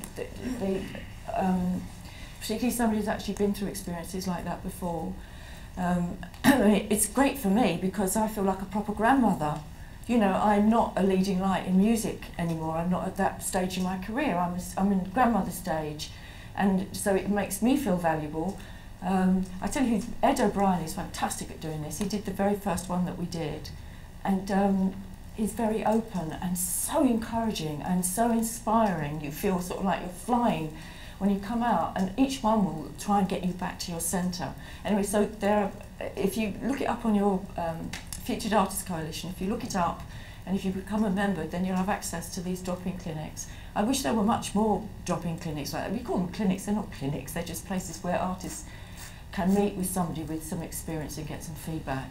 A: Particularly somebody who's actually been through experiences like that before. It's great for me because I feel like a proper grandmother. You know, I'm not a leading light in music anymore. I'm not at that stage in my career. I'm in grandmother stage, and so it makes me feel valuable. I tell you, Ed O'Brien is fantastic at doing this. He did the very first one that we did, and he's very open and so encouraging and so inspiring. You feel sort of like you're flying when you come out, and each one will try and get you back to your centre. Anyway, so if you look it up on your Featured Artists Coalition, if you look it up, and if you become a member, then you'll have access to these drop-in clinics. I wish there were much more drop-in clinics like that. We call them clinics, they're not clinics, they're just places where artists can meet with somebody with some experience and get some feedback.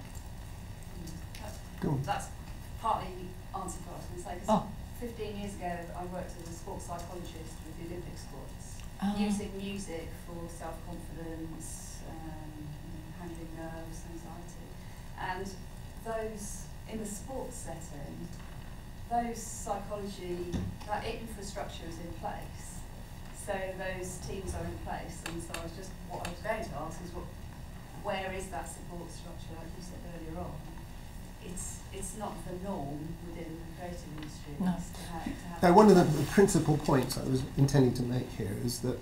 H: That's partly answered what I was going to say, because 15 years ago I worked as a sports psychologist with the Olympic sports, using music for self-confidence, handling nerves, anxiety. And those, in the sports setting, those psychology, that infrastructure is in place. So those teams are in place, and so what I was going to ask is where is that support structure, like you said earlier on? It's not the norm within the creative industry.
A: No.
H: To have
E: Now, one of the principal points I was intending to make here is that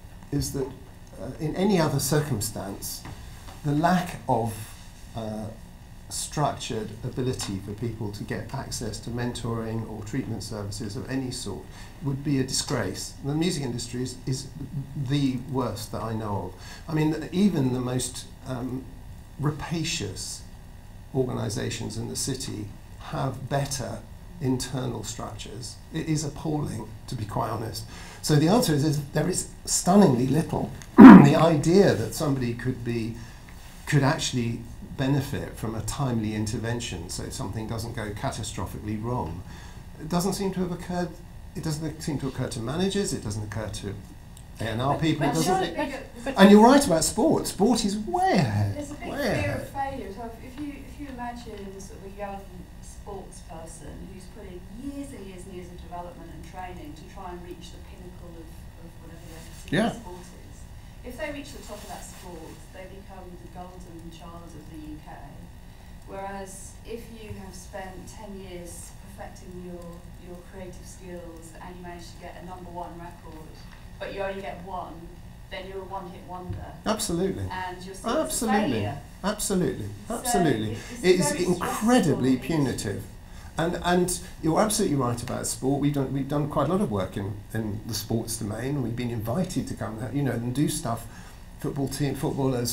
E: in any other circumstance, the lack of structured ability for people to get access to mentoring or treatment services of any sort would be a disgrace. The music industry is the worst that I know of. I mean, even the most rapacious organisations in the city have better internal structures. It is appalling, to be quite honest. So the answer is there is stunningly little. The idea that somebody could actually benefit from a timely intervention so something doesn't go catastrophically wrong, it doesn't seem to have occurred. It doesn't seem to occur to managers, it doesn't occur to A&R people. And you're right about sport. Sport is way ahead.
H: There's a big fear of failure. So if you imagine sort of a young sports person who's put in years and years and years of development and training to try and reach the pinnacle of whatever their particular sport is, if they reach the top of that sport, they become the golden child of the UK. Whereas if you have spent 10 years perfecting your creative skills and you manage to get a #1 record, but you only get one, then you're a one-hit wonder.
E: Absolutely.
H: And you're seen as a failure.
E: Absolutely.
H: So
E: Absolutely. It is incredibly punitive. And you're absolutely right about sport. We've done quite a lot of work in the sports domain. We've been invited to come, and do stuff, footballers,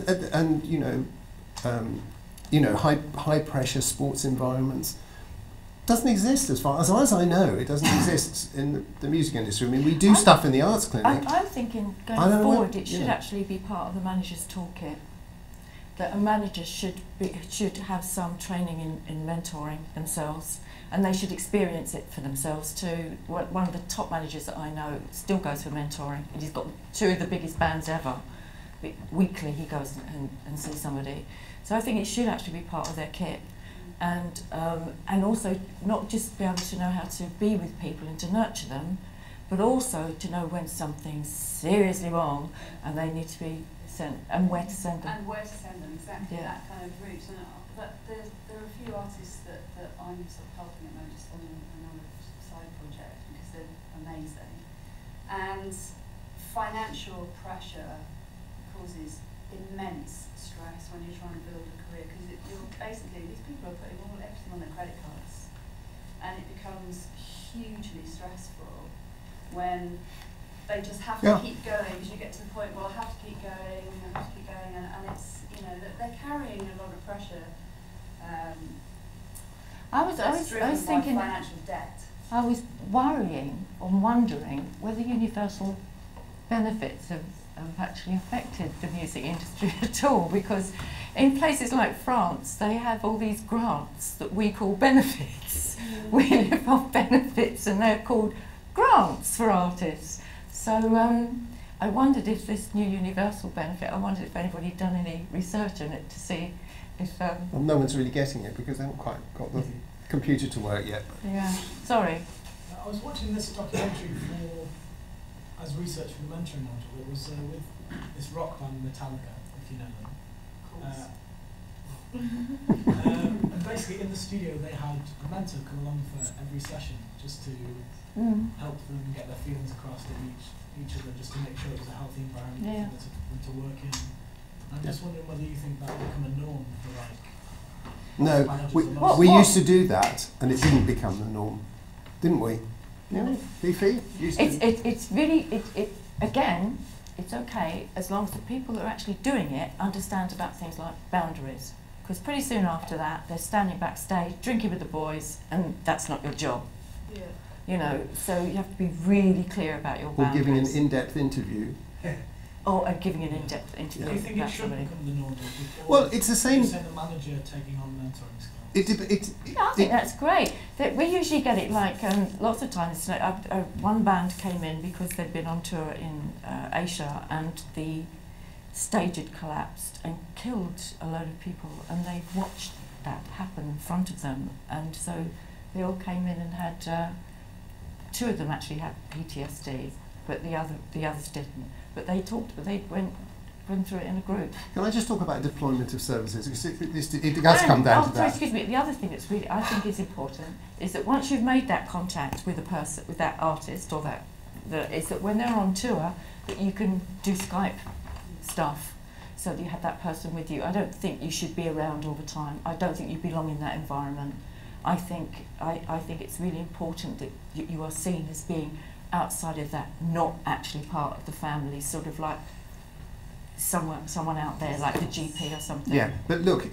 E: high pressure sports environments. Doesn't exist as far as I know. It doesn't exist in the music industry. I mean, we do stuff in the arts clinic.
A: I'm thinking going forward, it should actually be part of the manager's toolkit. That a manager should have some training in mentoring themselves, and they should experience it for themselves too. One of the top managers that I know still goes for mentoring, and he's got 2 of the biggest bands ever. Weekly he goes and sees somebody. So I think it should actually be part of their kit. And also not just be able to know how to be with people and to nurture them, but also to know when something's seriously wrong and they need to be sent, and where to send them.
H: And where to send them, exactly, that kind of route. But there are a few artists that I'm sort of helping at the moment, just on another side project, because they're amazing. And financial pressure causes immense stress when you're trying to build a career, because you're basically, these people are putting everything on their credit cards, and it becomes hugely stressful when they just have to keep going, because you get to the point, well, I have to keep going, and it's, that they're carrying a lot of pressure.
A: I was thinking
H: financial debt.
A: I was worrying or wondering whether universal benefits have actually affected the music industry at all, because in places like France they have all these grants that we call benefits. We live off benefits and they're called grants for artists. So I wondered if this new universal benefit, I wondered if anybody had done any research on it to see if...
E: Well, no one's really getting it because they haven't quite got the computer to work yet.
A: Yeah, sorry.
I: I was watching this documentary as research for the mentoring module. It was with this rock band Metallica, if you know them. And basically in the studio they had a mentor come along for every session just to help them get their feelings across to each of them, just to make sure it was a healthy environment for them to work in. I'm just wondering whether you think that will become a norm for
E: No, we used to do that and it didn't become the norm, didn't we? Yeah, Fifi?
A: It's really, again, it's okay as long as the people that are actually doing it understand about things like boundaries. Because pretty soon after that, they're standing backstage, drinking with the boys, and that's not your job.
D: Yeah.
A: You know, so you have to be really clear about your boundaries.
E: Or giving an in-depth interview.
A: Or giving an in-depth interview.
I: Do you think it should become the norm?
E: Well, it's the same...
I: You say the manager taking on mentoring skills.
A: I think that's great. We usually get it like lots of times. One band came in because they'd been on tour in Asia and the stage had collapsed and killed a load of people, and they watched that happen in front of them, and so they all came in and had two of them actually had PTSD, but the others didn't. But they went through it in a group.
E: Can I just talk about deployment of services? Because it does come down to that.
A: Excuse me. The other thing that's really I think is important is that once you've made that contact with a person, with that artist, or is that when they're on tour, that you can do Skype stuff, so that you have that person with you. I don't think you should be around all the time. I don't think you belong in that environment. I think it's really important that you are seen as being outside of that, not actually part of the family, sort of like someone out there, like the GP or something.
E: Yeah, but look,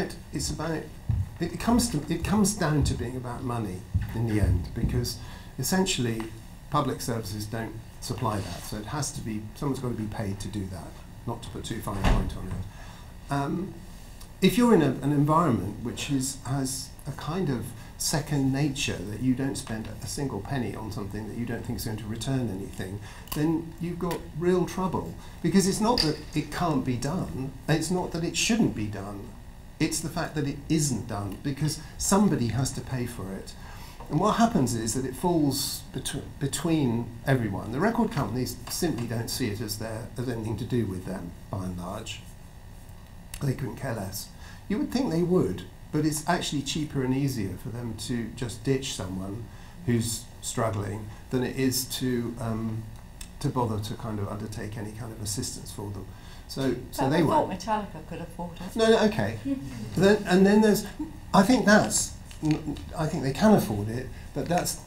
E: it comes down to being about money in the end, because essentially public services don't supply that, so it has to be, someone's got to be paid to do that, not to put too fine a point on it. If you're in an environment which has a kind of second nature, that you don't spend a single penny on something that you don't think is going to return anything, then you've got real trouble. Because it's not that it can't be done, it's not that it shouldn't be done, it's the fact that it isn't done, because somebody has to pay for it. And what happens is that it falls between everyone. The record companies simply don't see it as anything to do with them, by and large. They couldn't care less. You would think they would, but it's actually cheaper and easier for them to just ditch someone who's struggling than it is to bother to kind of undertake any kind of assistance for them. So they won't.
A: I thought Metallica could afford it.
E: No, okay. And then there's, I think they can afford it, but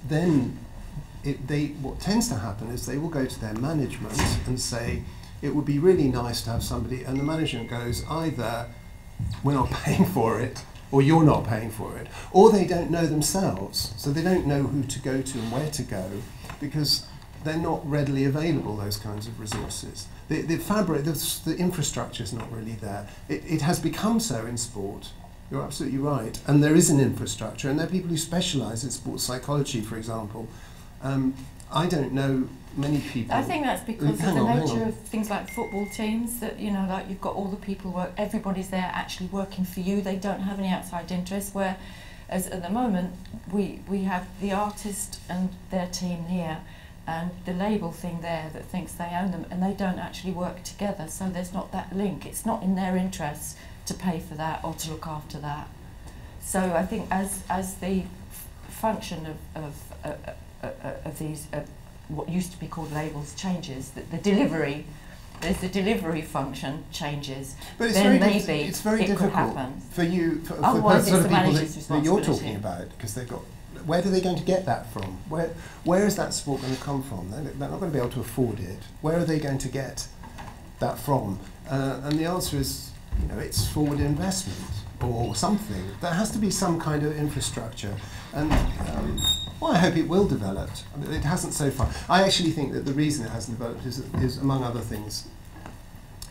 E: what tends to happen is they will go to their management and say, it would be really nice to have somebody, and the management goes, either we're not paying for it, or you're not paying for it, or they don't know themselves, so they don't know who to go to and where to go, because they're not readily available, those kinds of resources. The fabric, the infrastructure is not really there. It has become so in sport. You're absolutely right. And there is an infrastructure, and there are people who specialise in sports psychology, for example. I don't know many people.
A: I think that's because of the nature of things like football teams, that, you know, like you've got all the people everybody's there actually working for you. They don't have any outside interest, whereas at the moment we have the artist and their team here, and the label thing there that thinks they own them, and they don't actually work together, so there's not that link. It's not in their interests to pay for that or to look after that. So I think as the function of these what used to be called labels changes, that the delivery function changes,
E: but it's
A: then
E: very
A: maybe
E: it's very
A: it
E: difficult
A: could happen.
E: For you, for the
A: Otherwise
E: sort
A: it's
E: of
A: the
E: people
A: manager's
E: that you're
A: responsibility.
E: talking about, because they've got, where are they going to get that from? Where is that support going to come from? They're not going to be able to afford it. Where are they going to get that from? And the answer is, you know, it's forward investment or something. There has to be some kind of infrastructure, and well, I hope it will develop. I mean, it hasn't so far. I actually think that the reason it hasn't developed is among other things,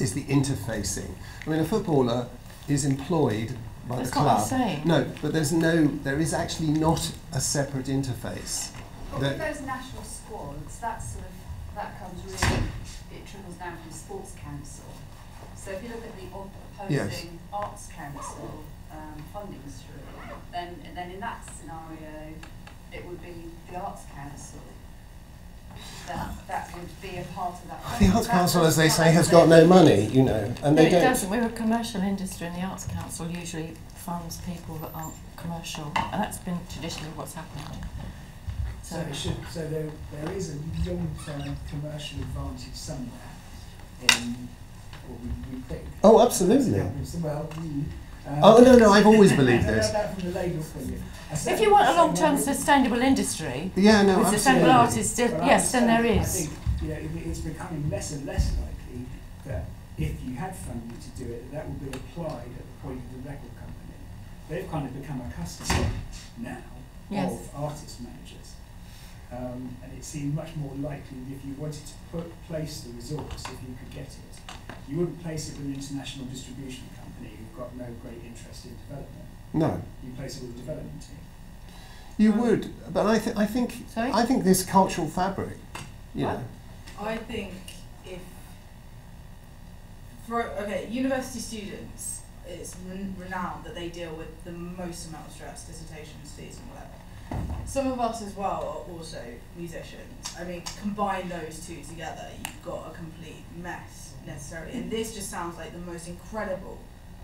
E: is the interfacing. I mean, a footballer is employed by
A: That's
E: the club.
A: what I'm saying.
E: No, but there is actually not a separate interface.
H: But with those national squads, that comes really, it trickles down from Sports Council. So if you look at the opposing Arts Council funding stream, then in that scenario, it would be the Arts Council that would be a part of that.
E: The Arts Council, as they say, has got no money, you know, and they
A: it
E: don't.
A: doesn't. We're a commercial industry, and the Arts Council usually funds people that aren't commercial, and that's been traditionally what's happened.
C: So there is a long-term commercial advantage somewhere in what we think.
E: Oh, absolutely.
C: Well,
E: Oh, no, I've always believed this.
C: From the label point of view.
A: If you want a long-term sustainable industry,
E: Yeah, no,
A: with
E: absolutely.
A: sustainable artists, yes, then there
C: I
A: is.
C: think it's becoming less and less likely that if you had funding to do it, that would be applied at the point of the record company. They've kind of become a customer now of artist managers. And it seemed much more likely that if you wanted to place the resource, if you could get it, you wouldn't place it with an international distribution company who've got no great interest in development.
E: No.
C: You place it with a development team.
E: You would, but I think this cultural fabric, you know.
D: I think if university students, it's renowned that they deal with the most amount of stress, dissertations, fees and whatever. Some of us as well are also musicians. I mean, combine those two together, you've got a complete mess necessarily. And this just sounds like the most incredible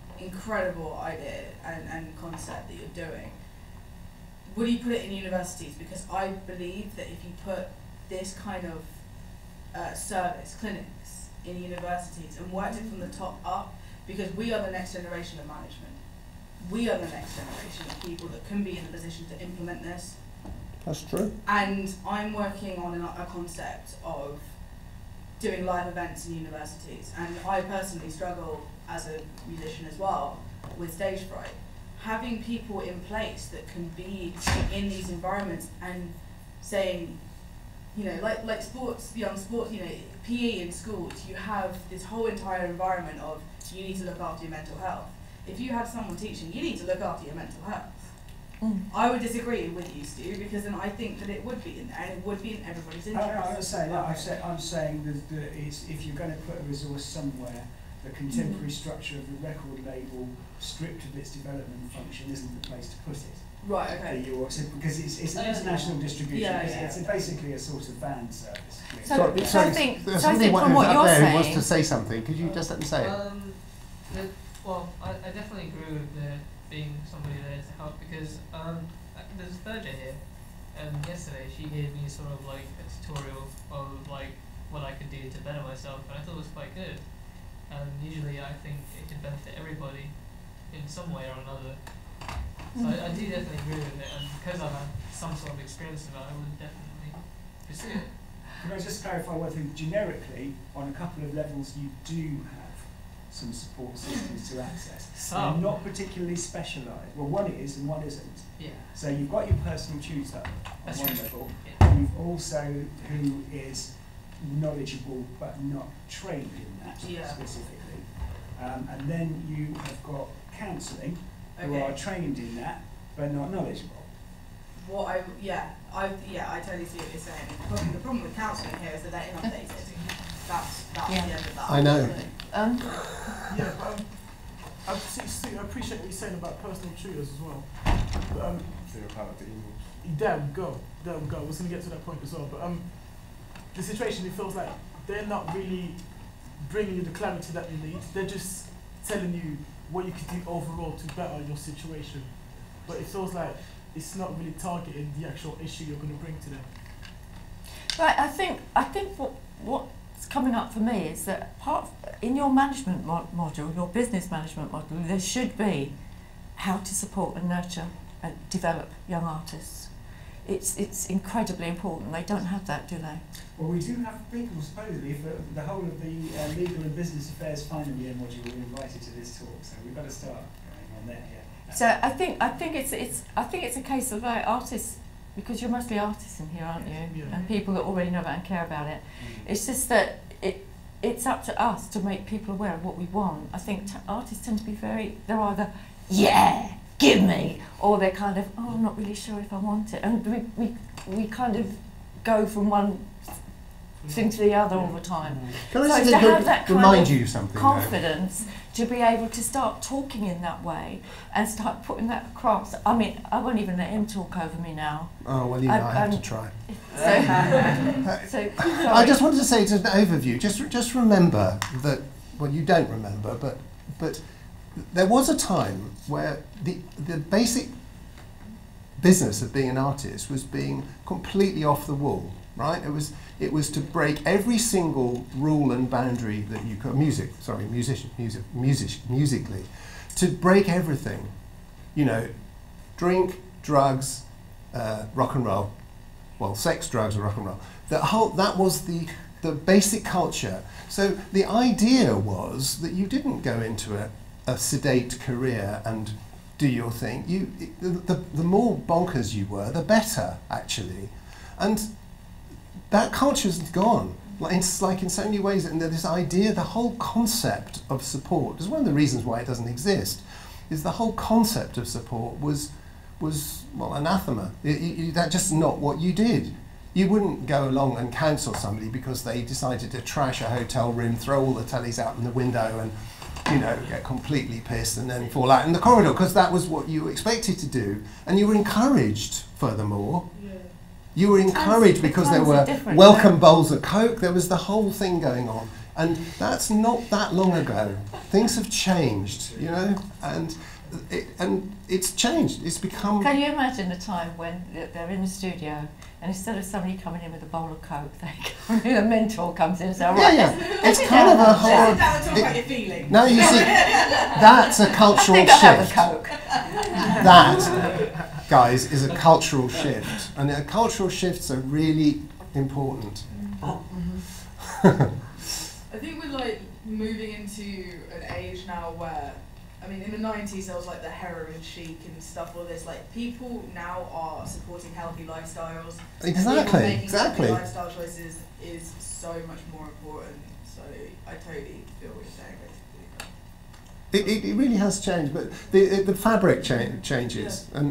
D: idea and concept that you're doing. Will you put it in universities? Because I believe that if you put this kind of service, clinics, in universities and worked it from the top up, because we are the next generation of management. We are the next generation of people that can be in a position to implement this.
E: That's true.
D: And I'm working on a concept of doing live events in universities, and I personally struggle as a musician as well with stage fright. Having people in place that can be in these environments and saying, you know, like sports, young sports, you know, PE in schools, you have this whole entire environment of you need to look after your mental health. If you have someone teaching, you need to look after your mental health. I would disagree with you, Stu, because then I think that it would be in there, and it would be in everybody's interest.
C: I'm saying that if you're going to put a resource somewhere, the contemporary structure of the record label, stripped of its development function, isn't the place to put it.
D: Right, okay.
C: Because it's an international distribution. It's basically a sort of van service.
A: So I think
E: from
A: what you're saying,
E: wants to say something. Could you just let me say it?
J: Well, I definitely agree with there being somebody there to help, because there's a third year here, and yesterday she gave me sort of like a tutorial of like what I could do to better myself, and I thought it was quite good. And usually I think it can benefit everybody in some way or another. So I do definitely agree with it, and because I've had some sort of experience of it, I would definitely pursue it.
C: Can I just clarify one thing? Generically, on a couple of levels, you do have some support systems to access. They're not particularly specialised. Well, one is and one isn't.
J: Yeah.
C: So you've got your personal tutor on one level.
J: Yeah.
C: You've also who is knowledgeable but not trained in that specifically. And then you have got counselling who are trained in that but not knowledgeable.
D: I totally see what you're saying. The problem with counselling here is that they're inundated. That's the end of that.
E: I know.
G: I appreciate what you're saying about personal tutors as well. But, there we go. I was going to get to that point as well. But the situation, it feels like they're not really bringing you the clarity that you need. They're just telling you what you can do overall to better your situation. But it feels like it's not really targeting the actual issue you're going to bring to them.
A: Right, I think what's coming up for me is that in your management module, your business management module, there should be how to support and nurture and develop young artists. It's incredibly important. They don't have that, do they?
C: Well, we do have people, supposedly, for the whole of the legal and business affairs final year module were invited to this talk, so we've got to start going on there. Yeah.
A: So I think it's a case of like artists, because you're mostly artists in here, aren't you?
G: Yeah.
A: And people that already know about and care about it. It's just that it's up to us to make people aware of what we want. I think artists tend to be they're either, yeah, give me, or they're kind of, oh, I'm not really sure if I want it. And we kind of go from one thing to the other all the time.
E: Can I
A: so
E: just
A: to have that kind
E: remind
A: of
E: you something?
A: confidence to be able to start talking in that way and start putting that across. I mean, I won't even let him talk over me now.
E: Oh, well, you know, I have to try.
A: I
E: just wanted to say, as an overview, just remember that, well, you don't remember, but there was a time where the basic business of being an artist was being completely off the wall, right? It was to break every single rule and boundary that you could, musically, to break everything, you know, drink, drugs, rock and roll, well, sex, drugs, and rock and roll. That was the basic culture. So the idea was that you didn't go into a sedate career and do your thing. The more bonkers you were, the better, actually. And that culture's gone. It's like in so many ways, and this idea, the whole concept of support, is one of the reasons why it doesn't exist, is the whole concept of support was well, anathema. That's just not what you did. You wouldn't go along and counsel somebody because they decided to trash a hotel room, throw all the tellies out in the window and, you know, get completely pissed and then fall out in the corridor, because that was what you were expected to do. And you were encouraged, furthermore. You were encouraged because there were welcome bowls of Coke. There was the whole thing going on. And that's not that long ago. Things have changed, you know, and it's changed. It's become...
A: Can you imagine a time when they're in the studio and instead of somebody coming in with a bowl of Coke, a mentor comes in and says, all right,
E: it's kind of a hard...
D: Talk about your feelings.
E: No, you see, that's a cultural shift.
A: I think I'll have a Coke.
E: That, guys, is a cultural shift. And cultural shifts are really important.
D: I think we're like moving into an age now where, I mean, in the 90s there was like the heroin chic and stuff, all this, like people now are supporting healthy lifestyles.
E: Exactly,
D: making
E: exactly.
D: healthy lifestyle choices is so much more important, so I totally feel what you're saying, basically.
E: It really has changed, but the fabric changes, and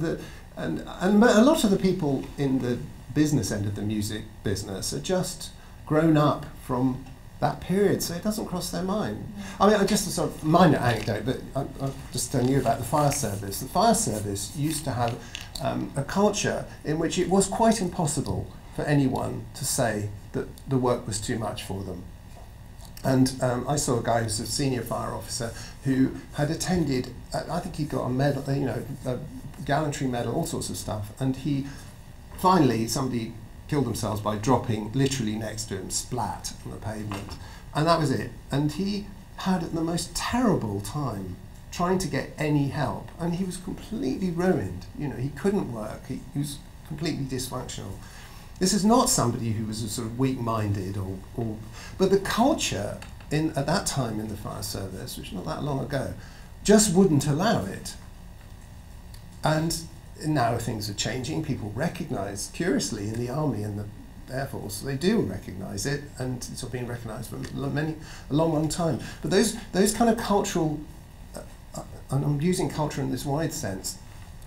E: a lot of the people in the business end of the music business are just grown up from that period, so it doesn't cross their mind. I mean, just a sort of minor anecdote, but I'm just telling you about the fire service. The fire service used to have a culture in which it was quite impossible for anyone to say that the work was too much for them. And I saw a guy who's a senior fire officer who had attended, I think he got a medal, you know, a gallantry medal, all sorts of stuff, and finally somebody killed themselves by dropping literally next to him, splat on the pavement. And that was it. And he had the most terrible time trying to get any help. And he was completely ruined. You know, he couldn't work. He was completely dysfunctional. This is not somebody who was a sort of weak-minded but the culture at that time in the fire service, which was not that long ago, just wouldn't allow it. And now things are changing. People recognise, curiously, in the army and the Air Force, they do recognise it, and it's been recognised for a long time. But those kind of cultural, and I'm using culture in this wide sense,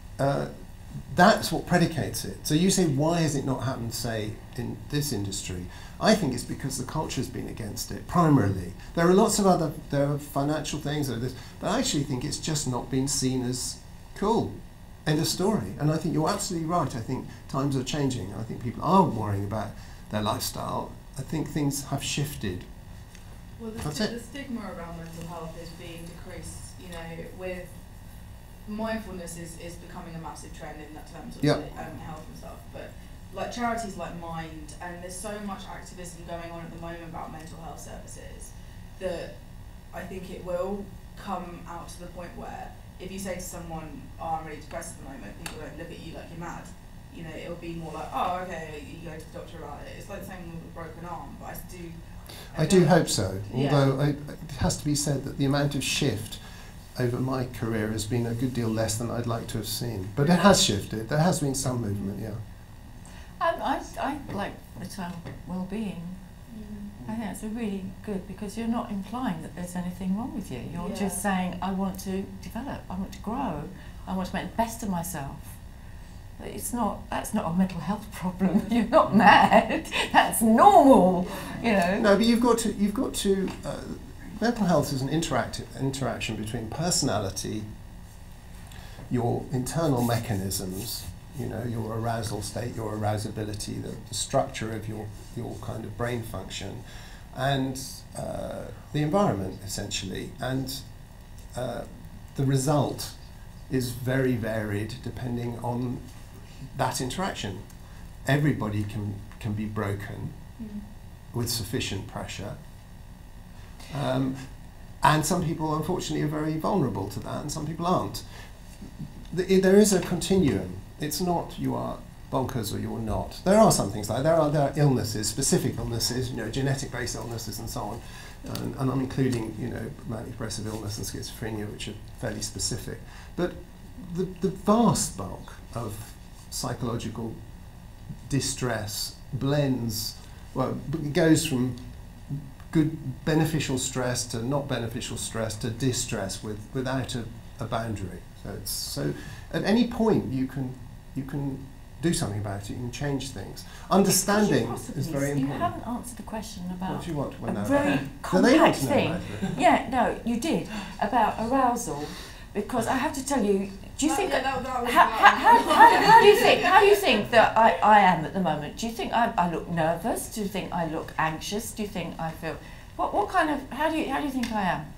E: that's what predicates it. So you say, why has it not happened, say, in this industry? I think it's because the culture's been against it, primarily. There are lots of other, there are financial things, but I actually think it's just not been seen as cool. End of story. And I think you're absolutely right. I think times are changing. I think people are worrying about their lifestyle. I think things have shifted.
D: Well, the stigma around mental health is being decreased. You know, with mindfulness is becoming a massive trend in that terms of health and stuff. But like charities like Mind, and there's so much activism going on at the moment about mental health services that I think it will come out to the point where if you say to someone, oh, I'm really depressed at the moment, people don't look at you like you're mad. You know, it'll be more like, oh, okay, you go to the doctor about it. It's like the same with a broken arm, but I do hope so.
E: Although it has to be said that the amount of shift over my career has been a good deal less than I'd like to have seen. But it has shifted. There has been some movement, yeah.
A: I like the term well-being. I think that's a really good, because you're not implying that there's anything wrong with you. You're just saying, I want to develop, I want to grow, I want to make the best of myself. It's not, that's not a mental health problem. You're not mad. That's normal, you know.
E: No, but you've got to. Mental health is an interaction between personality, your internal mechanisms, you know, your arousal state, your arousability, the structure of your kind of brain function, and the environment, essentially. And the result is very varied depending on that interaction. Everybody can be broken with sufficient pressure. And some people, unfortunately, are very vulnerable to that, and some people aren't. There is a continuum. It's not you are bonkers or you're not. There are some things like there are illnesses, specific illnesses, you know, genetic-based illnesses and so on. And I'm including, you know, manic depressive illness and schizophrenia, which are fairly specific. But the vast bulk of psychological distress blends, well, it goes from good beneficial stress to not beneficial stress to distress without a boundary. So at any point you can do something about it. You can change things. Understanding is very important.
A: You haven't answered the question about
E: what do you want to know?
A: A very complex thing. Yeah, no, you did, about arousal, because I have to tell you. Do you think? How do you think that I am at the moment? Do you think I look nervous? Do you think I look anxious? Do you think I feel? What kind of? How do you think I am?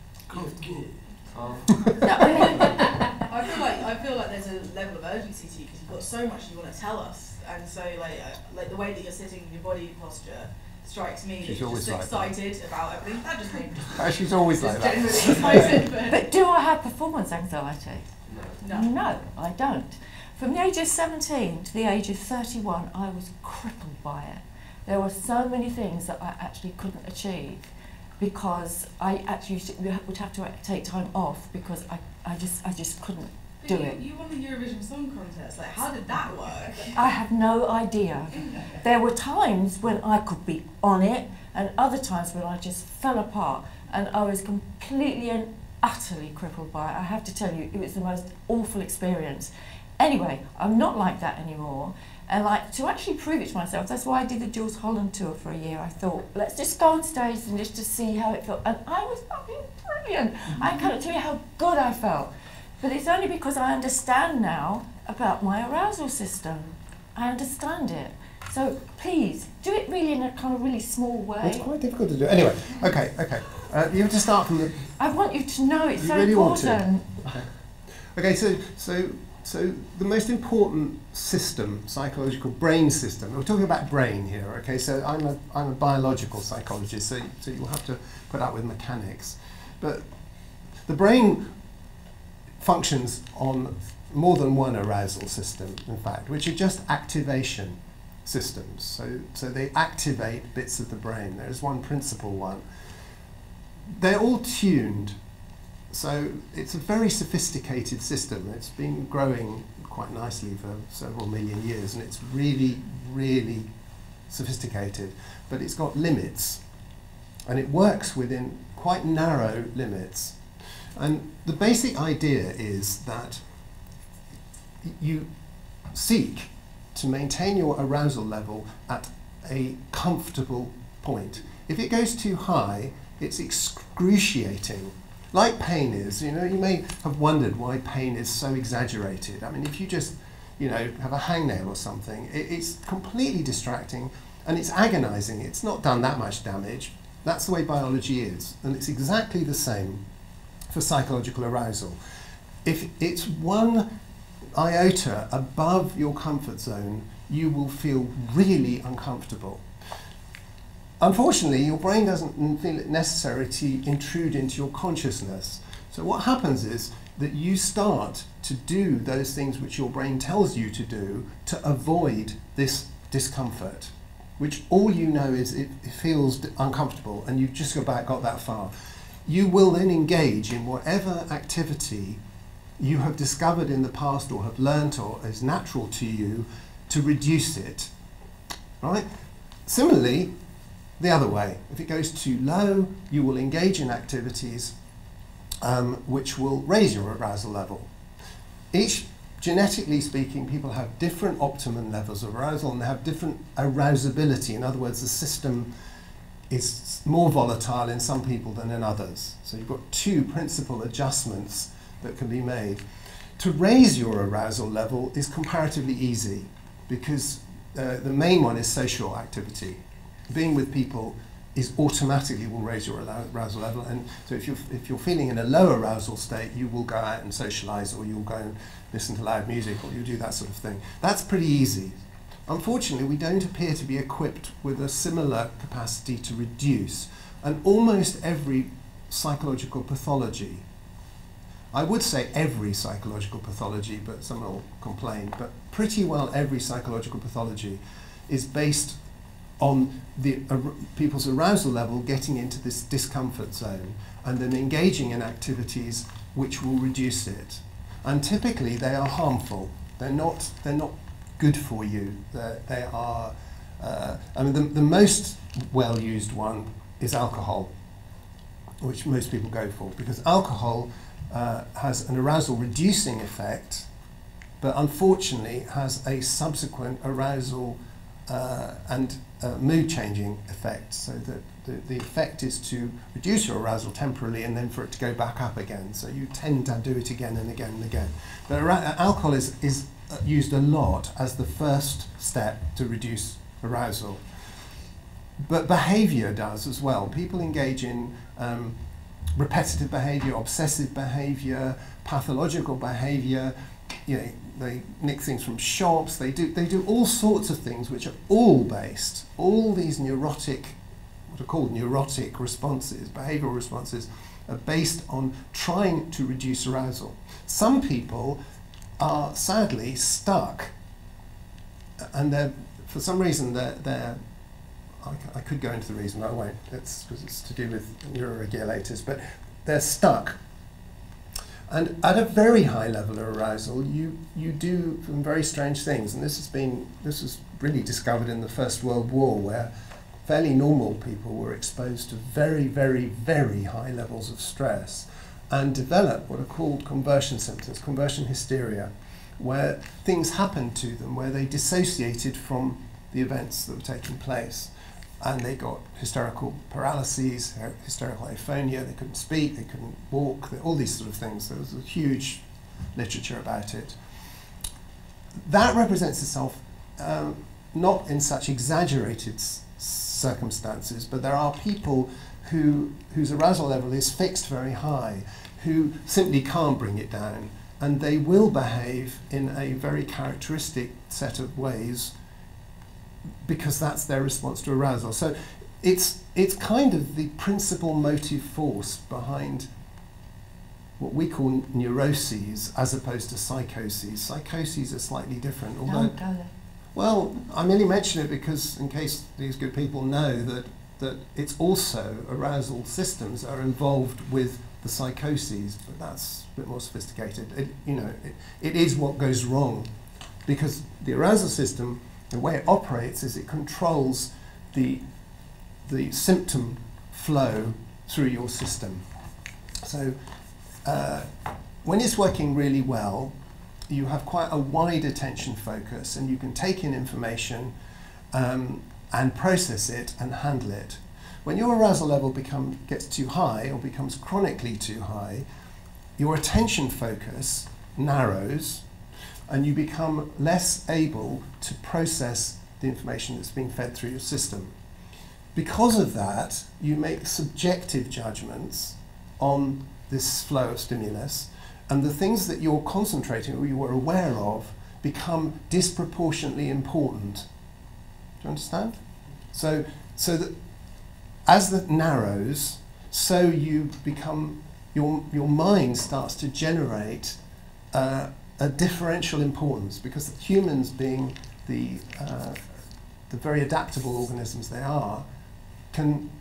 D: I feel like there's a level of urgency to you, because you've got so much you want to tell us, and so like the way that you're sitting, your body posture strikes me.
E: She's
D: that you're
E: always
D: just
E: like
D: excited about everything. That just made me.
E: She's always like that.
D: Generally excited.
A: But do I have performance anxiety?
D: No.
A: No, I don't. From the age of 17 to the age of 31, I was crippled by it. There were so many things that I actually couldn't achieve, because I actually would have to take time off, because I just couldn't do it.
D: You won the Eurovision Song Contest. Like, how did that work?
A: I have no idea. There were times when I could be on it, and other times when I just fell apart, and I was completely and utterly crippled by it. I have to tell you, it was the most awful experience. Anyway, I'm not like that anymore, and like to actually prove it to myself, that's why I did the Jules Holland tour for a year. I thought, let's just go on stage and just to see how it felt, and I was fucking brilliant. I can't tell you how good I felt, but it's only because I understand now about my arousal system. I understand it. So please, do it really in a kind of really small way.
E: It's quite difficult to do. Anyway, okay. You have to start from the...
A: I want you to know it's so
E: really
A: important.
E: Okay, so the most important system, psychological brain system, we're talking about brain here, okay? So I'm a biological psychologist, so you'll have to put up with mechanics. But the brain functions on more than one arousal system, in fact, which are just activation systems. So they activate bits of the brain. There's one principal one. They're all tuned. So it's a very sophisticated system. It's been growing quite nicely for several million years, and it's really, really sophisticated. But it's got limits, and it works within quite narrow limits. And the basic idea is that you seek to maintain your arousal level at a comfortable point. If it goes too high, it's excruciating. Like pain is, you know, you may have wondered why pain is so exaggerated. I mean, if you just, you know, have a hangnail or something, it's completely distracting and it's agonizing. It's not done that much damage. That's the way biology is. And it's exactly the same for psychological arousal. If it's one iota above your comfort zone, you will feel really uncomfortable. Unfortunately, your brain doesn't feel it necessary to intrude into your consciousness. So what happens is that you start to do those things which your brain tells you to do to avoid this discomfort, which all you know is it feels uncomfortable, and you've just got that far. You will then engage in whatever activity you have discovered in the past or have learnt or is natural to you to reduce it, right? Similarly, the other way. If it goes too low, you will engage in activities which will raise your arousal level. Genetically speaking, people have different optimum levels of arousal and they have different arousability. In other words, the system is more volatile in some people than in others. So you've got two principal adjustments that can be made. To raise your arousal level is comparatively easy because the main one is social activity. Being with people is automatically will raise your arousal level, and so if you're feeling in a low arousal state, you will go out and socialise, or you'll go and listen to loud music, or you'll do that sort of thing. That's pretty easy. Unfortunately, we don't appear to be equipped with a similar capacity to reduce, and almost every psychological pathology, I would say every psychological pathology, but someone will complain, but pretty well every psychological pathology is based on people's arousal level getting into this discomfort zone and then engaging in activities which will reduce it. And typically they are harmful. They're not good for you. They are, I mean, the most well-used one is alcohol, which most people go for, because alcohol has an arousal reducing effect, but unfortunately has a subsequent arousal and mood changing effect, so that the effect is to reduce your arousal temporarily and then for it to go back up again. So you tend to do it again and again and again. But alcohol is used a lot as the first step to reduce arousal. But behaviour does as well. People engage in repetitive behaviour, obsessive behaviour, pathological behaviour. You know, they nick things from shops. They do all sorts of things which are all based. All these neurotic, what are called neurotic responses, behavioural responses, are based on trying to reduce arousal. Some people are sadly stuck, and for some reason I could go into the reason, I won't. It's because it's to do with neuroregulators, but they're stuck. And at a very high level of arousal, you do some very strange things. And this was really discovered in the First World War, where fairly normal people were exposed to very, very, very high levels of stress and developed what are called conversion symptoms, conversion hysteria, where things happened to them, where they dissociated from the events that were taking place. And they got hysterical paralyses, hysterical aphonia, they couldn't speak, they couldn't walk, all these sort of things. There was a huge literature about it. That represents itself not in such exaggerated circumstances, but there are people whose arousal level is fixed very high, who simply can't bring it down, and they will behave in a very characteristic set of ways because that's their response to arousal. So it's kind of the principal motive force behind what we call neuroses as opposed to psychoses. Psychoses are slightly different. Although, well, I merely mention it because in case these good people know that it's also arousal systems are involved with the psychoses, but that's a bit more sophisticated. It is what goes wrong, because the arousal system, the way it operates is it controls the symptom flow through your system. So when it's working really well, you have quite a wide attention focus, and you can take in information and process it and handle it. When your arousal level gets too high or becomes chronically too high, your attention focus narrows, and you become less able to process the information that's being fed through your system. Because of that, you make subjective judgments on this flow of stimulus, and the things that you're concentrating or you are aware of become disproportionately important. Do you understand? So that as that narrows, so you become, your mind starts to generate a differential importance, because humans, being the very adaptable organisms they are, can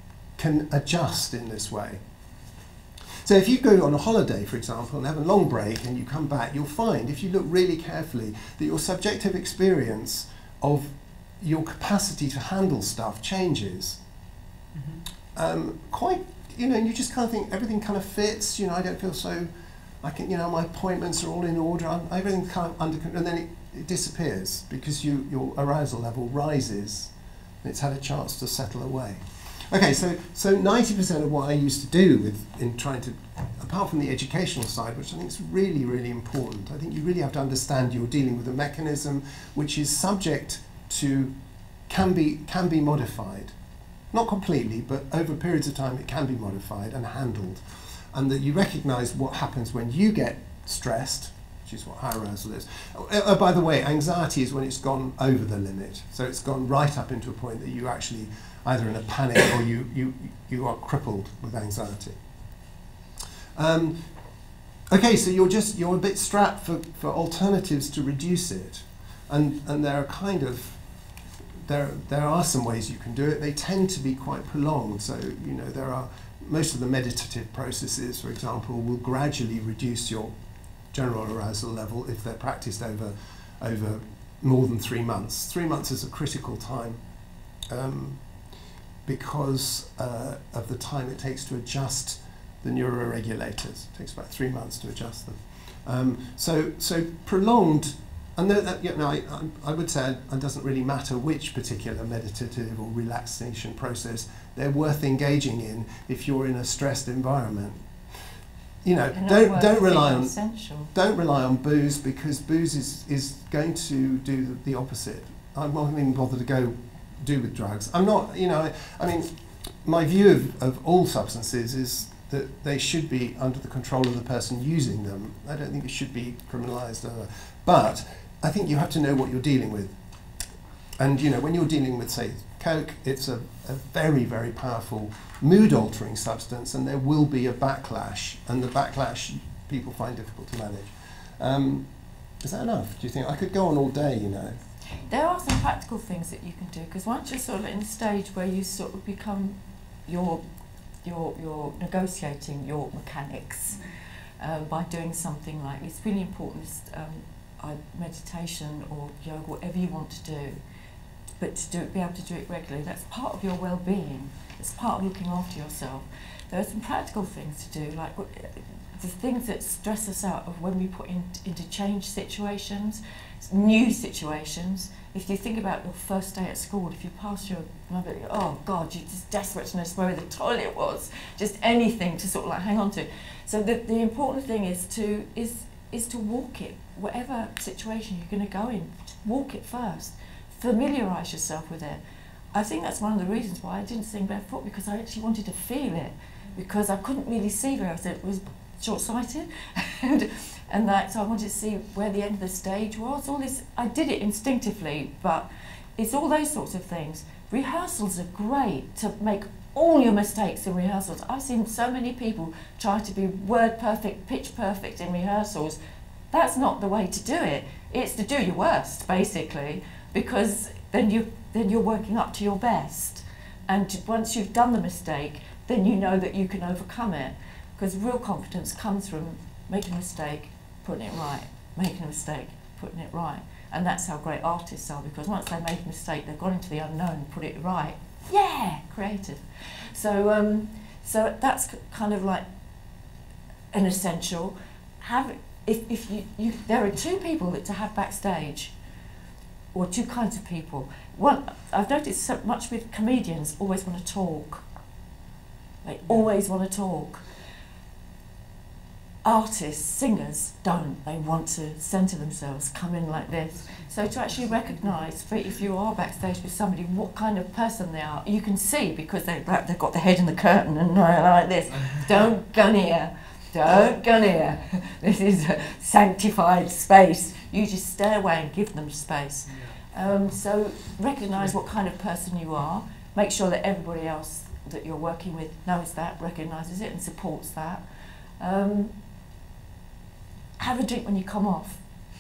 E: adjust in this way. So if you go on a holiday, for example, and have a long break and you come back, you'll find, if you look really carefully, that your subjective experience of your capacity to handle stuff changes. quite, you know, you just kind of think everything kind of fits, you know, I don't feel so, I can, you know, my appointments are all in order, everything's kind of under control, and then it disappears because your arousal level rises and it's had a chance to settle away. Okay, so 90% of what I used to do in trying to, apart from the educational side, which I think is really, really important, I think you really have to understand you're dealing with a mechanism which is subject to, can be modified. Not completely, but over periods of time it can be modified and handled. And that you recognise what happens when you get stressed, which is what high arousal is. By the way, anxiety is when it's gone over the limit. So it's gone right up into a point that you actually either in a panic or you are crippled with anxiety. Okay, so you're a bit strapped for alternatives to reduce it. And there are kind of, there are some ways you can do it. They tend to be quite prolonged. So, you know, there are, most of the meditative processes, for example, will gradually reduce your general arousal level if they're practiced over more than 3 months. 3 months is a critical time because of the time it takes to adjust the neuroregulators. It takes about 3 months to adjust them. So prolonged. And that, you know, I would say it doesn't really matter which particular meditative or relaxation process, they're worth engaging in if you're in a stressed environment. You know, don't rely on booze, because booze is going to do the opposite. I won't even bother to go do with drugs. I'm not, you know, I mean, my view of all substances is that they should be under the control of the person using them. I don't think it should be criminalised. But I think you have to know what you're dealing with. And, you know, when you're dealing with, say, Coke, it's a very, very powerful mood-altering substance, and there will be a backlash, and the backlash people find difficult to manage. Is that enough, do you think? I could go on all day, you know.
A: There are some practical things that you can do, because once you're sort of in the stage where you sort of become you're negotiating your mechanics by doing something like, it's really important, meditation or yoga, whatever you want to do, but to be able to do it regularly. That's part of your well-being. It's part of looking after yourself. There are some practical things to do, like the things that stress us out of when we put into change situations, new situations. If you think about your first day at school, if you pass your, oh God, you're just desperate to know where the toilet was, just anything to sort of like hang on to. So the important thing is to walk it, whatever situation you're going to go in, walk it first. Familiarise yourself with it. I think that's one of the reasons why I didn't sing barefoot, because I actually wanted to feel it, because I couldn't really see where I was. It was short-sighted, and that, so I wanted to see where the end of the stage was. All this, I did it instinctively, but it's all those sorts of things. Rehearsals are great to make all your mistakes in rehearsals. I've seen so many people try to be word perfect, pitch perfect in rehearsals. That's not the way to do it. It's to do your worst, basically, because then you're working up to your best. And once you've done the mistake, then you know that you can overcome it. Because real confidence comes from making a mistake, putting it right, making a mistake, putting it right. And that's how great artists are, because once they make a mistake, they've gone into the unknown and put it right. Yeah, creative. So that's kind of like an essential. If you there are two people that to have backstage, or two kinds of people. One, I've noticed so much with comedians, always want to talk. They always want to talk. Artists, singers don't. They want to centre themselves, come in like this. So to actually recognise, if you are backstage with somebody, what kind of person they are, you can see, because they've got the head in the curtain and like this. Don't gun here. Don't gun here. This is a sanctified space. You just stay away and give them space. So recognise what kind of person you are. Make sure that everybody else that you're working with knows that, recognises it and supports that. Have a drink when you come off.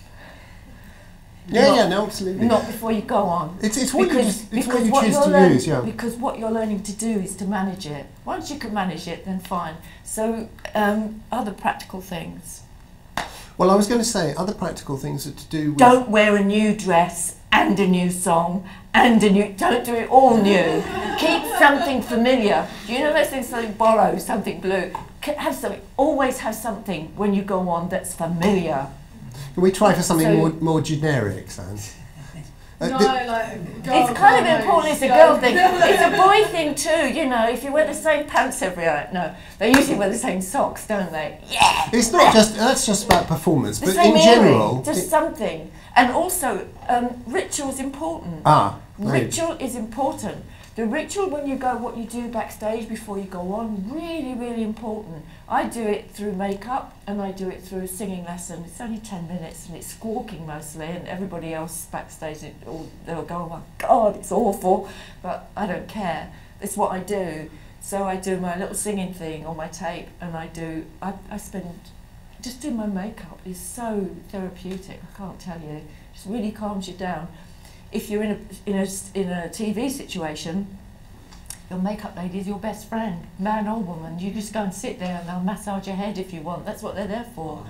E: Yeah, no, absolutely.
A: Not before you go on.
E: It's what you choose to use, yeah.
A: Because what you're learning to do is to manage it. Once you can manage it, then fine. So, other practical things.
E: Well, I was going to say, other practical things are to do with...
A: Don't wear a new dress and a new song and a new, don't do it all new. Keep something familiar. You know those things, something borrow, something blue. Have something, always have something when you go on that's familiar.
E: Can we try for something more generic, Sans?
D: No, like,
A: it's kind of important, it's a girl thing. It's a boy thing too, you know, if you wear the same pants every night. No, they usually wear the same socks, don't they? Yeah!
E: It's not just, that's just about performance,
A: the
E: but
A: same
E: in general...
A: just something. And also, ritual is important. Ritual is important. The ritual when you go, what you do backstage before you go on, really, really important. I do it through makeup and I do it through a singing lesson. It's only 10 minutes and it's squawking mostly, and everybody else backstage, they'll go, oh my God, it's awful, but I don't care. It's what I do. So I do my little singing thing on my tape, and I spend, just doing my makeup is so therapeutic, I can't tell you. It just really calms you down. If you're in a TV situation, your makeup lady is your best friend, man or woman. You just go and sit there and they'll massage your head if you want. That's what they're there for.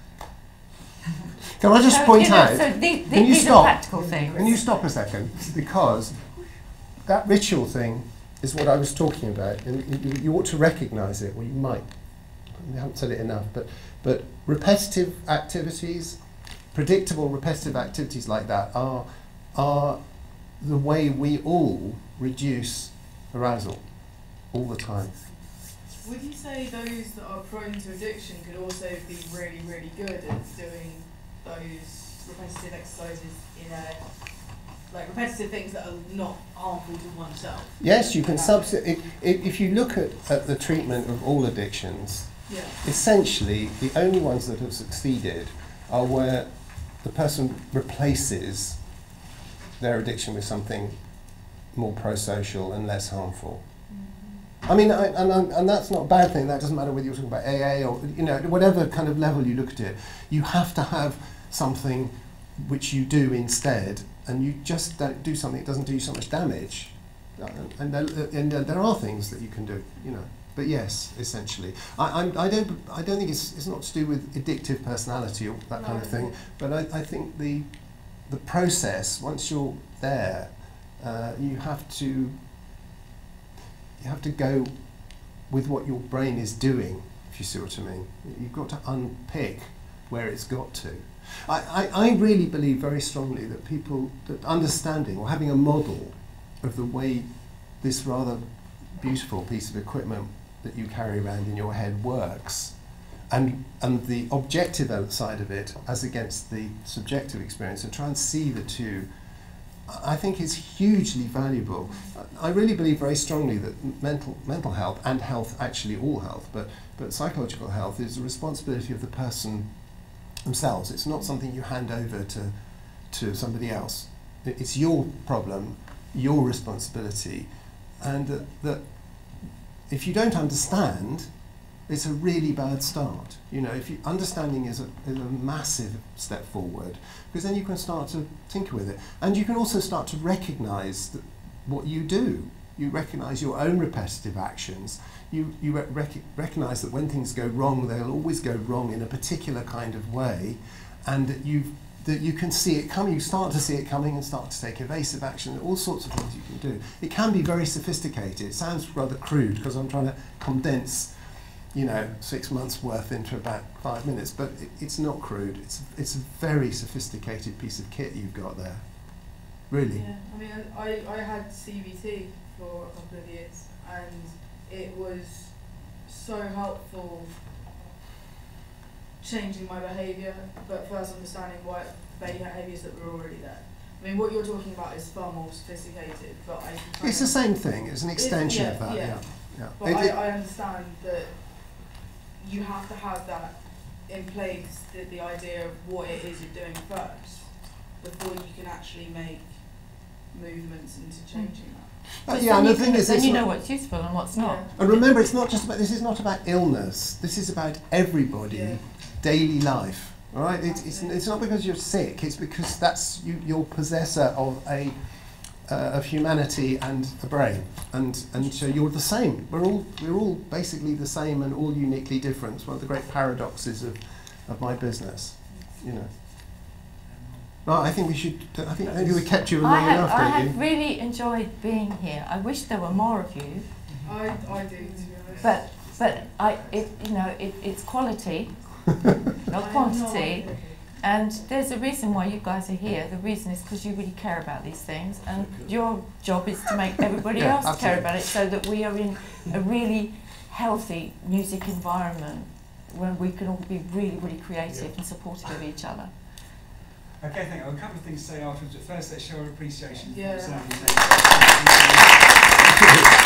E: Can I just point out,
A: so these are practical things.
E: Can you stop a second? Because that ritual thing is what I was talking about. And you ought to recognise it, or you might. I haven't said it enough, but repetitive activities, predictable repetitive activities like that are the way we all reduce arousal all the time.
D: Would you say those that are prone to addiction could also be really, really good at doing those repetitive exercises in like repetitive things that are not harmful to oneself?
E: Yes, you can substitute. If you look at the treatment of all addictions,
D: yeah.
E: Essentially the only ones that have succeeded are where the person replaces their addiction with something more pro-social and less harmful. I mean, and that's not a bad thing. That doesn't matter whether you're talking about AA or, you know, whatever kind of level you look at it. You have to have something which you do instead, and you just don't do something that doesn't do you so much damage. And there are things that you can do, you know. But yes, essentially, I don't think it's not to do with addictive personality or that kind of thing. But I think the process, once you're there, you have to go with what your brain is doing, if you see what I mean. You've got to unpick where it's got to. I really believe very strongly that that understanding or having a model of the way this rather beautiful piece of equipment that you carry around in your head works, and the objective side of it as against the subjective experience, and try and see the two, I think is hugely valuable. I really believe very strongly that mental health and health, actually all health, but psychological health is a responsibility of the person themselves. It's not something you hand over to somebody else. It's your problem, your responsibility, and that if you don't understand, it's a really bad start. You know, understanding is a massive step forward, because then you can start to tinker with it, and you can also start to recognise what you do. You recognise your own repetitive actions. You recognise that when things go wrong, they'll always go wrong in a particular kind of way, and that you can see it coming. You start to see it coming and start to take evasive action. All sorts of things you can do. It can be very sophisticated. It sounds rather crude because I'm trying to condense, you know, 6 months worth into about 5 minutes, but it's not crude. It's a very sophisticated piece of kit you've got there, really.
D: Yeah, I mean, I had CBT for a couple of years, and it was so helpful changing my behaviour, but first understanding why behaviours that were already there. I mean, what you're talking about is far more sophisticated, but
E: it's the same thing. It's an extension of that.
D: Yeah.
E: Yeah.
D: But I understand that you have to have that in place, the idea of what it is you're doing first, before you can actually make movements into changing that.
E: Yeah, and the thing is,
A: then you know what's useful and what's not.
E: And remember, it's not just about. This is not about illness. This is about everybody, daily life. All right, it's not because you're sick. It's because that's you're possessor of humanity and a brain, and so you're the same. We're all basically the same and all uniquely different. It's one of the great paradoxes of my business, you know. Well, I think we should. I think maybe we kept you long enough.
A: I
E: don't you?
A: have really enjoyed being here. I wish there were more of you.
D: I do, to be honest.
A: But it's quality, not quantity. And there's a reason why you guys are here. The reason is because you really care about these things, and your job is to make everybody else care about it, so that we are in a really healthy music environment where we can all be really, really creative and supportive of each other.
C: Okay, thank you. A couple of things to say afterwards. But first, let's show our appreciation for
D: Yeah.
C: Sandie.